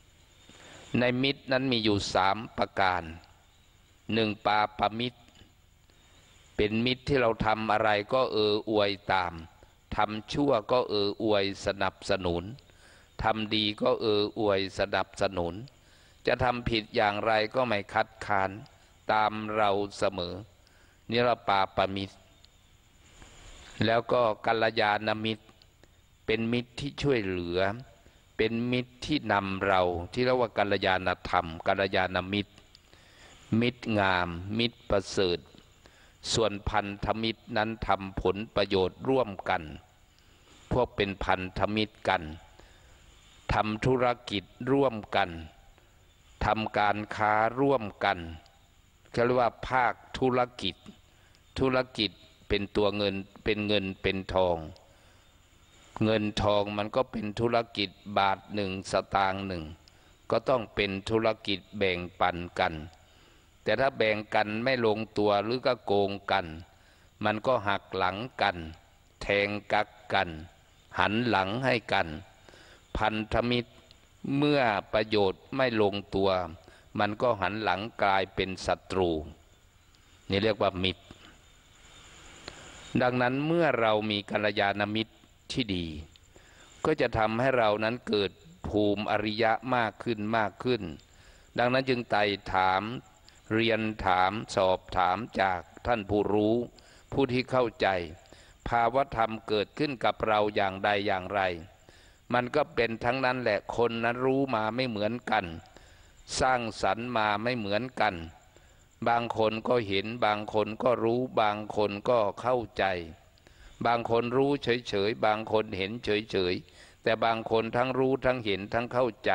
นั้นมีอยู่3ประการ1ปาปมิตรเป็นมิตรที่เราทำอะไรก็อวยตามทำชั่วก็อวยสนับสนุนทำดีก็อวยสนับสนุนจะทำผิดอย่างไรก็ไม่คัดค้านตามเราเสมอนี่เราปาปมิตรแล้วก็กัลยาณมิตรเป็นมิตรที่ช่วยเหลือเป็นมิตรที่นำเราที่เรียกว่ากัลยาณธรรมกัลยาณมิตรมิตรงามมิตรประเสริฐส่วนพันธมิตรนั้นทำผลประโยชน์ร่วมกันพวกเป็นพันธมิตรกันทำธุรกิจร่วมกันทำการค้าร่วมกันเขาเรียกว่าภาคธุรกิจเป็นตัวเงินเป็นทองเงินทองมันก็เป็นธุรกิจบาท1 สตางค์1ก็ต้องเป็นธุรกิจแบ่งปันกันแต่ถ้าแบ่งกันไม่ลงตัวหรือก็โกงกันมันก็หักหลังกันแทงกักกันหันหลังให้กันพันธมิตรเมื่อประโยชน์ไม่ลงตัวมันก็หันหลังกลายเป็นศัตรูนี่เรียกว่ามิตรดังนั้นเมื่อเรามีกัลยาณมิตรที่ดีก็จะทำให้เรานั้นเกิดภูมิอริยะมากขึ้นดังนั้นจึงไต่ถามเรียนถามสอบถามจากท่านผู้รู้ผู้ที่เข้าใจภาวธรรมเกิดขึ้นกับเราอย่างใดอย่างไรมันก็เป็นทั้งนั้นแหละคนนั้นรู้มาไม่เหมือนกันสร้างสรรค์มาไม่เหมือนกันบางคนก็เห็นบางคนก็รู้บางคนก็เข้าใจบางคนรู้เฉยๆบางคนเห็นเฉยๆแต่บางคนทั้งรู้ทั้งเห็นทั้งเข้าใจ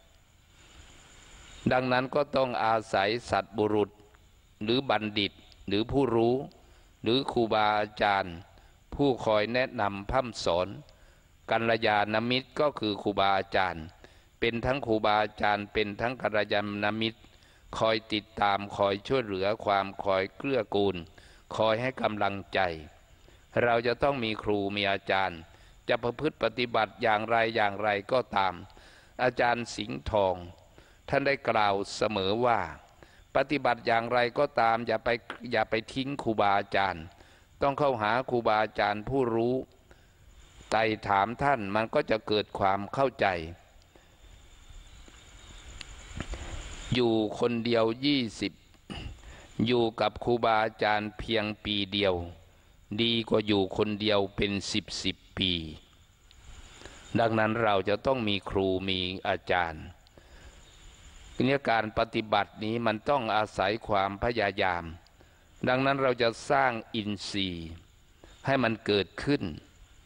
ดังนั้นก็ต้องอาศัยสัตบุรุษหรือบัณฑิตหรือผู้รู้หรือครูบาอาจารย์ผู้คอยแนะนำพร่ำสอนกัลยาณมิตรก็คือครูบาอาจารย์เป็นทั้งครูบาอาจารย์เป็นทั้งกัลยาณมิตรคอยติดตามคอยช่วยเหลือความคอยเกื้อกูลคอยให้กำลังใจเราจะต้องมีครูมีอาจารย์จะประพฤติปฏิบัติอย่างไรก็ตามอาจารย์สิงห์ทองท่านได้กล่าวเสมอว่าปฏิบัติอย่างไรก็ตามอย่าไปทิ้งครูบาอาจารย์ต้องเข้าหาครูบาอาจารย์ผู้รู้ไต่ถามท่านมันก็จะเกิดความเข้าใจอยู่คนเดียว20อยู่กับครูบาอาจารย์เพียงปีเดียวดีกว่าอยู่คนเดียวเป็น10 ปีดังนั้นเราจะต้องมีครูมีอาจารย์เนี่ยการปฏิบัตินี้มันต้องอาศัยความพยายามดังนั้นเราจะสร้างอินทรีย์ให้มันเกิดขึ้น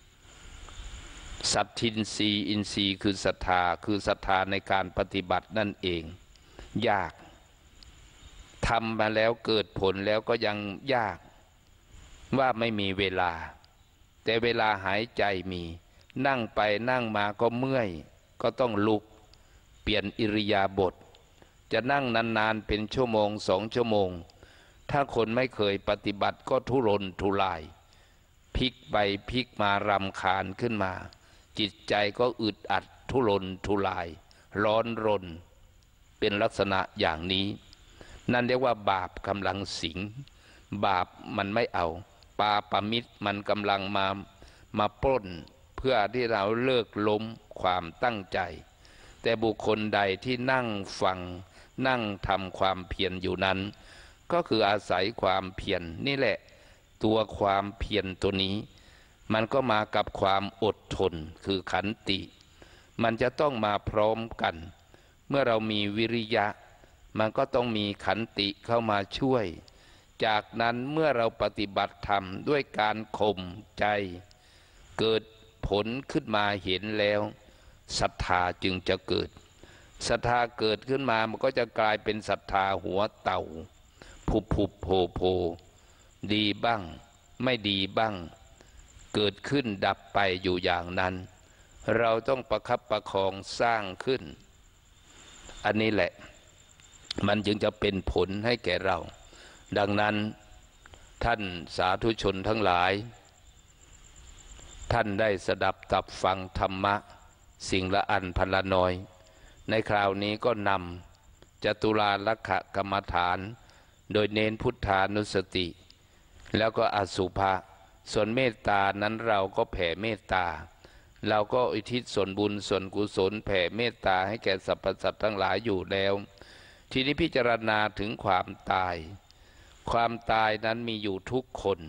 สัตทินทรีย์อินทรีย์คือศรัทธาในการปฏิบัตินั่นเองยากทำมาแล้วเกิดผลแล้วก็ยังยากว่าไม่มีเวลาแต่เวลาหายใจมีนั่งไปนั่งมาก็เมื่อยก็ต้องลุกเปลี่ยนอิริยาบถจะนั่งนานๆเป็นชั่วโมง2 ชั่วโมงถ้าคนไม่เคยปฏิบัติก็ทุรนทุรายพลิกไปพลิกมารำคาญขึ้นมาจิตใจก็อึดอัดทุรนทุรายร้อนรนเป็นลักษณะอย่างนี้นั่นเรียกว่าบาปกำลังสิงบาปมันไม่เอาปาปมิตรมันกำลังมาปล้นเพื่อที่เราเลิกล้มความตั้งใจแต่บุคคลใดที่นั่งฟังนั่งทำความเพียรอยู่นั้นก็คืออาศัยความเพียรนี่แหละตัวความเพียรตัวนี้มันก็มากับความอดทนคือขันติมันจะต้องมาพร้อมกันเมื่อเรามีวิริยะมันก็ต้องมีขันติเข้ามาช่วยจากนั้นเมื่อเราปฏิบัติธรรมด้วยการข่มใจเกิดผลขึ้นมาเห็นแล้วศรัทธาจึงจะเกิดศรัทธาเกิดขึ้นมามันก็จะกลายเป็นศรัทธาหัวเต่าผุบผุบโผโผดีบ้างไม่ดีบ้างเกิดขึ้นดับไปอยู่อย่างนั้นเราต้องประคับประคองสร้างขึ้นอันนี้แหละมันจึงจะเป็นผลให้แก่เราดังนั้นท่านสาธุชนทั้งหลายท่านได้สดับตับฟังธรรมะสิ่งละอันพันละน้อยในคราวนี้ก็นำจตุราลักขกรรมฐานโดยเน้นพุทธานุสติแล้วก็อสุภะส่วนเมตตานั้นเราก็แผ่เมตตาเราก็อุทิศส่วนบุญส่วนกุศลแผ่เมตตาให้แก่สรรพสัตว์ทั้งหลายอยู่แล้วทีนี้พิจารณาถึงความตายความตายนั้นมีอยู่ทุกคน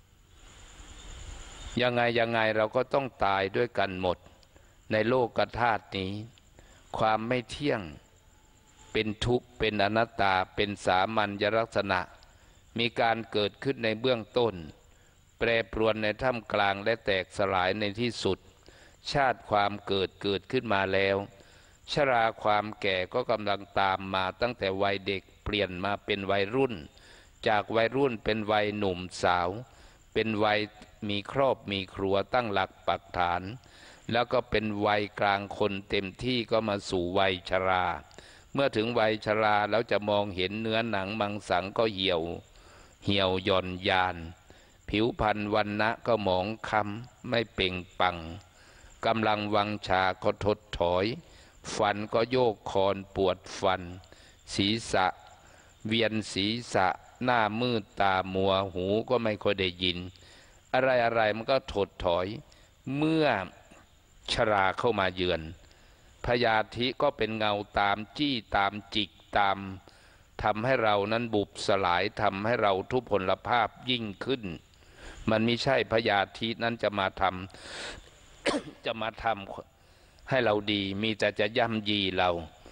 ยังไงเราก็ต้องตายด้วยกันหมดในโลกธาตุนี้ความไม่เที่ยงเป็นทุกข์เป็นอนัตตาเป็นสามัญลักษณะมีการเกิดขึ้นในเบื้องต้นแปรปรวนในท่ามกลางและแตกสลายในที่สุดชาติความเกิดขึ้นมาแล้วชราความแก่ก็กำลังตามมาตั้งแต่วัยเด็กเปลี่ยนมาเป็นวัยรุ่นจากวัยรุ่นเป็นวัยหนุ่มสาวเป็นวัยมีครอบมีครัวตั้งหลักปักฐานแล้วก็เป็นวัยกลางคนเต็มที่ก็มาสู่วัยชราเมื่อถึงวัยชราแล้วจะมองเห็นเนื้อหนังมังสังก็เหี่ยวหย่อนยานผิวพรรณวรรณะก็หมองคล้ำไม่เปล่งปลั่งกำลังวังชาก็ถดถอยฟันก็โยกคอนปวดฟันศีรษะเวียนศีรษะหน้ามืดตามัวหูก็ไม่ค่อยได้ยินอะไรมันก็ถดถอยเมื่อชราเข้ามาเยือนพยาธิก็เป็นเงาตามจี้ตามจิกตามทำให้เรานั้นบุบสลายทำให้เราทุพพลภาพยิ่งขึ้นมันไม่ใช่พยาธินั้นจะมาทำ จะมาทำให้เราดีมีแต่จะย่ำยีเรา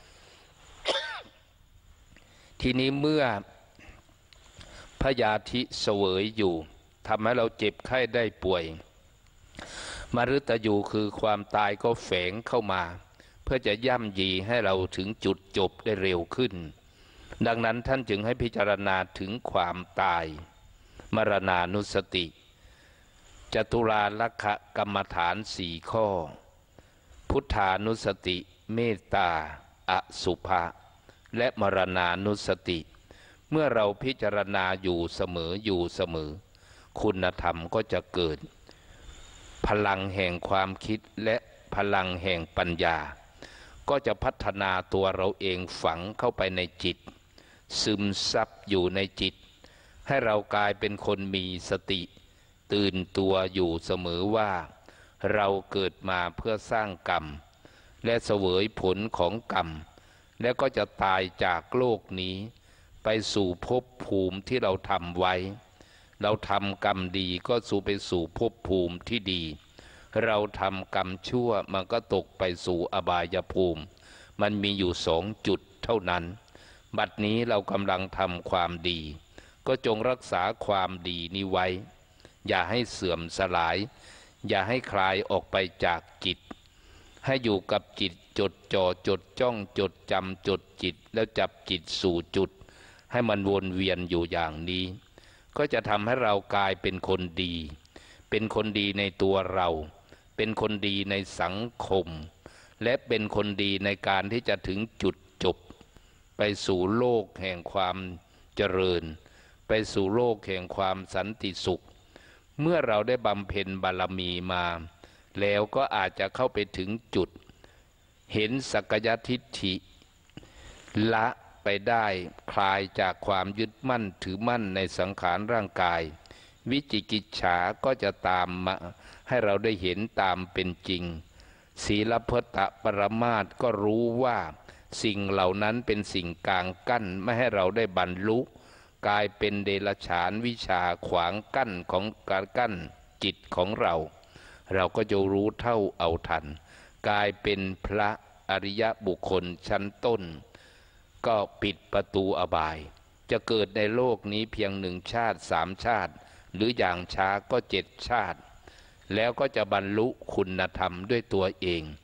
ทีนี้เมื่อพยาธิเสวยอยู่ทำให้เราเจ็บไข้ได้ป่วยมฤตยูคือความตายก็แฝงเข้ามาเพื่อจะย่ำยีให้เราถึงจุดจบได้เร็วขึ้นดังนั้นท่านจึงให้พิจารณาถึงความตายมรณานุสติจตุราลักขกรรมฐาน4 ข้อพุทธานุสติเมตตาอสุภะและมรณานุสติเมื่อเราพิจารณาอยู่เสมอคุณธรรมก็จะเกิดพลังแห่งความคิดและพลังแห่งปัญญาก็จะพัฒนาตัวเราเองฝังเข้าไปในจิตซึมซับอยู่ในจิตให้เรากลายเป็นคนมีสติตื่นตัวอยู่เสมอว่าเราเกิดมาเพื่อสร้างกรรมและเสวยผลของกรรมและก็จะตายจากโลกนี้ไปสู่ภพภูมิที่เราทำไว้เราทำกรรมดีก็ไปสู่ภพภูมิที่ดีเราทำกรรมชั่วมันก็ตกไปสู่อบายภูมิมันมีอยู่2 จุดเท่านั้นบัดนี้เรากำลังทำความดีก็จงรักษาความดีนี้ไว้อย่าให้เสื่อมสลายอย่าให้คลายออกไปจากจิตให้อยู่กับจิตจดจ่อจดจ้องจดจำจดจิตแล้วจับจิตสู่จุดให้มันวนเวียนอยู่อย่างนี้ก็จะทำให้เรากลายเป็นคนดีเป็นคนดีในตัวเราเป็นคนดีในสังคมและเป็นคนดีในการที่จะถึงจุดจบไปสู่โลกแห่งความเจริญไปสู่โลกแห่งความสันติสุขเมื่อเราได้บำเพ็ญบารมีมาแล้วก็อาจจะเข้าไปถึงจุดเห็นสักกายทิฏฐิละไปได้คลายจากความยึดมั่นถือมั่นในสังขารร่างกายวิจิกิจฉาก็จะตามมาให้เราได้เห็นตามเป็นจริงศีลพัตตปรมาสก็รู้ว่าสิ่งเหล่านั้นเป็นสิ่งกลางกั้นไม่ให้เราได้บรรลุกลายเป็นเดรัจฉานวิชาขวางกั้นของการกั้นจิตของเราก็จะรู้เท่าเอาทันกลายเป็นพระอริยบุคคลชั้นต้นก็ปิดประตูอบายจะเกิดในโลกนี้เพียง1 ชาติ 3 ชาติหรืออย่างช้าก็7 ชาติแล้วก็จะบรรลุคุณธรรมด้วยตัวเอง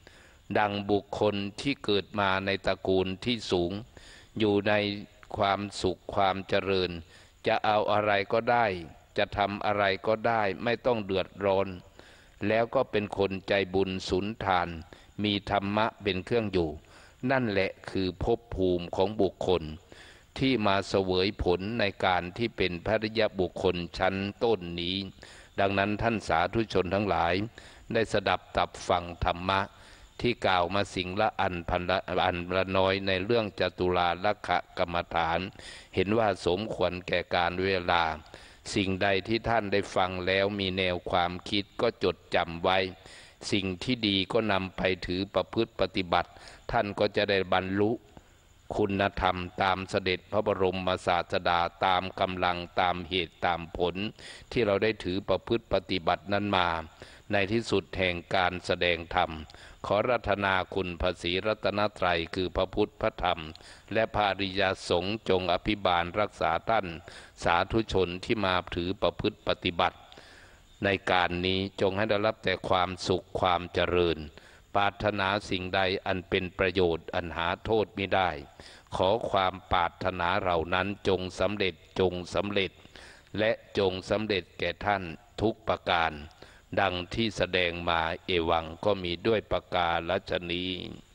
ดังบุคคลที่เกิดมาในตระกูลที่สูงอยู่ในความสุขความเจริญจะเอาอะไรก็ได้จะทำอะไรก็ได้ไม่ต้องเดือดร้อนแล้วก็เป็นคนใจบุญสุนทานมีธรรมะเป็นเครื่องอยู่นั่นแหละคือภพภูมิของบุคคลที่มาเสวยผลในการที่เป็นพระริยบุคคลชั้นต้นนี้ดังนั้นท่านสาธุชนทั้งหลายได้สดับตับฟังธรรมะที่กล่าวมาสิ่งละอันละน้อยในเรื่องจตุราลักขกรรมฐานเห็นว่าสมควรแก่การเวลาสิ่งใดที่ท่านได้ฟังแล้วมีแนวความคิดก็จดจำไว้สิ่งที่ดีก็นำไปถือประพฤติปฏิบัติท่านก็จะได้บรรลุคุณธรรมตามเสด็จพระบรมศาสดาตามกำลังตามเหตุตามผลที่เราได้ถือประพฤติปฏิบัตินั้นมาในที่สุดแห่งการแสดงธรรมขอรัตนาคุณพระศรีรัตนตรัยคือพระพุทธพระธรรมและพระอริยสงฆ์จงอภิบาลรักษาท่านสาธุชนที่มาถือประพฤติปฏิบัติในการนี้จงให้ได้รับแต่ความสุขความเจริญปรารถนาสิ่งใดอันเป็นประโยชน์อันหาโทษไม่ได้ขอความปรารถนาเหล่านั้นจงสำเร็จจงสำเร็จและจงสำเร็จแก่ท่านทุกประการดังที่แสดงมาเอวังก็มีด้วยประการฉะนี้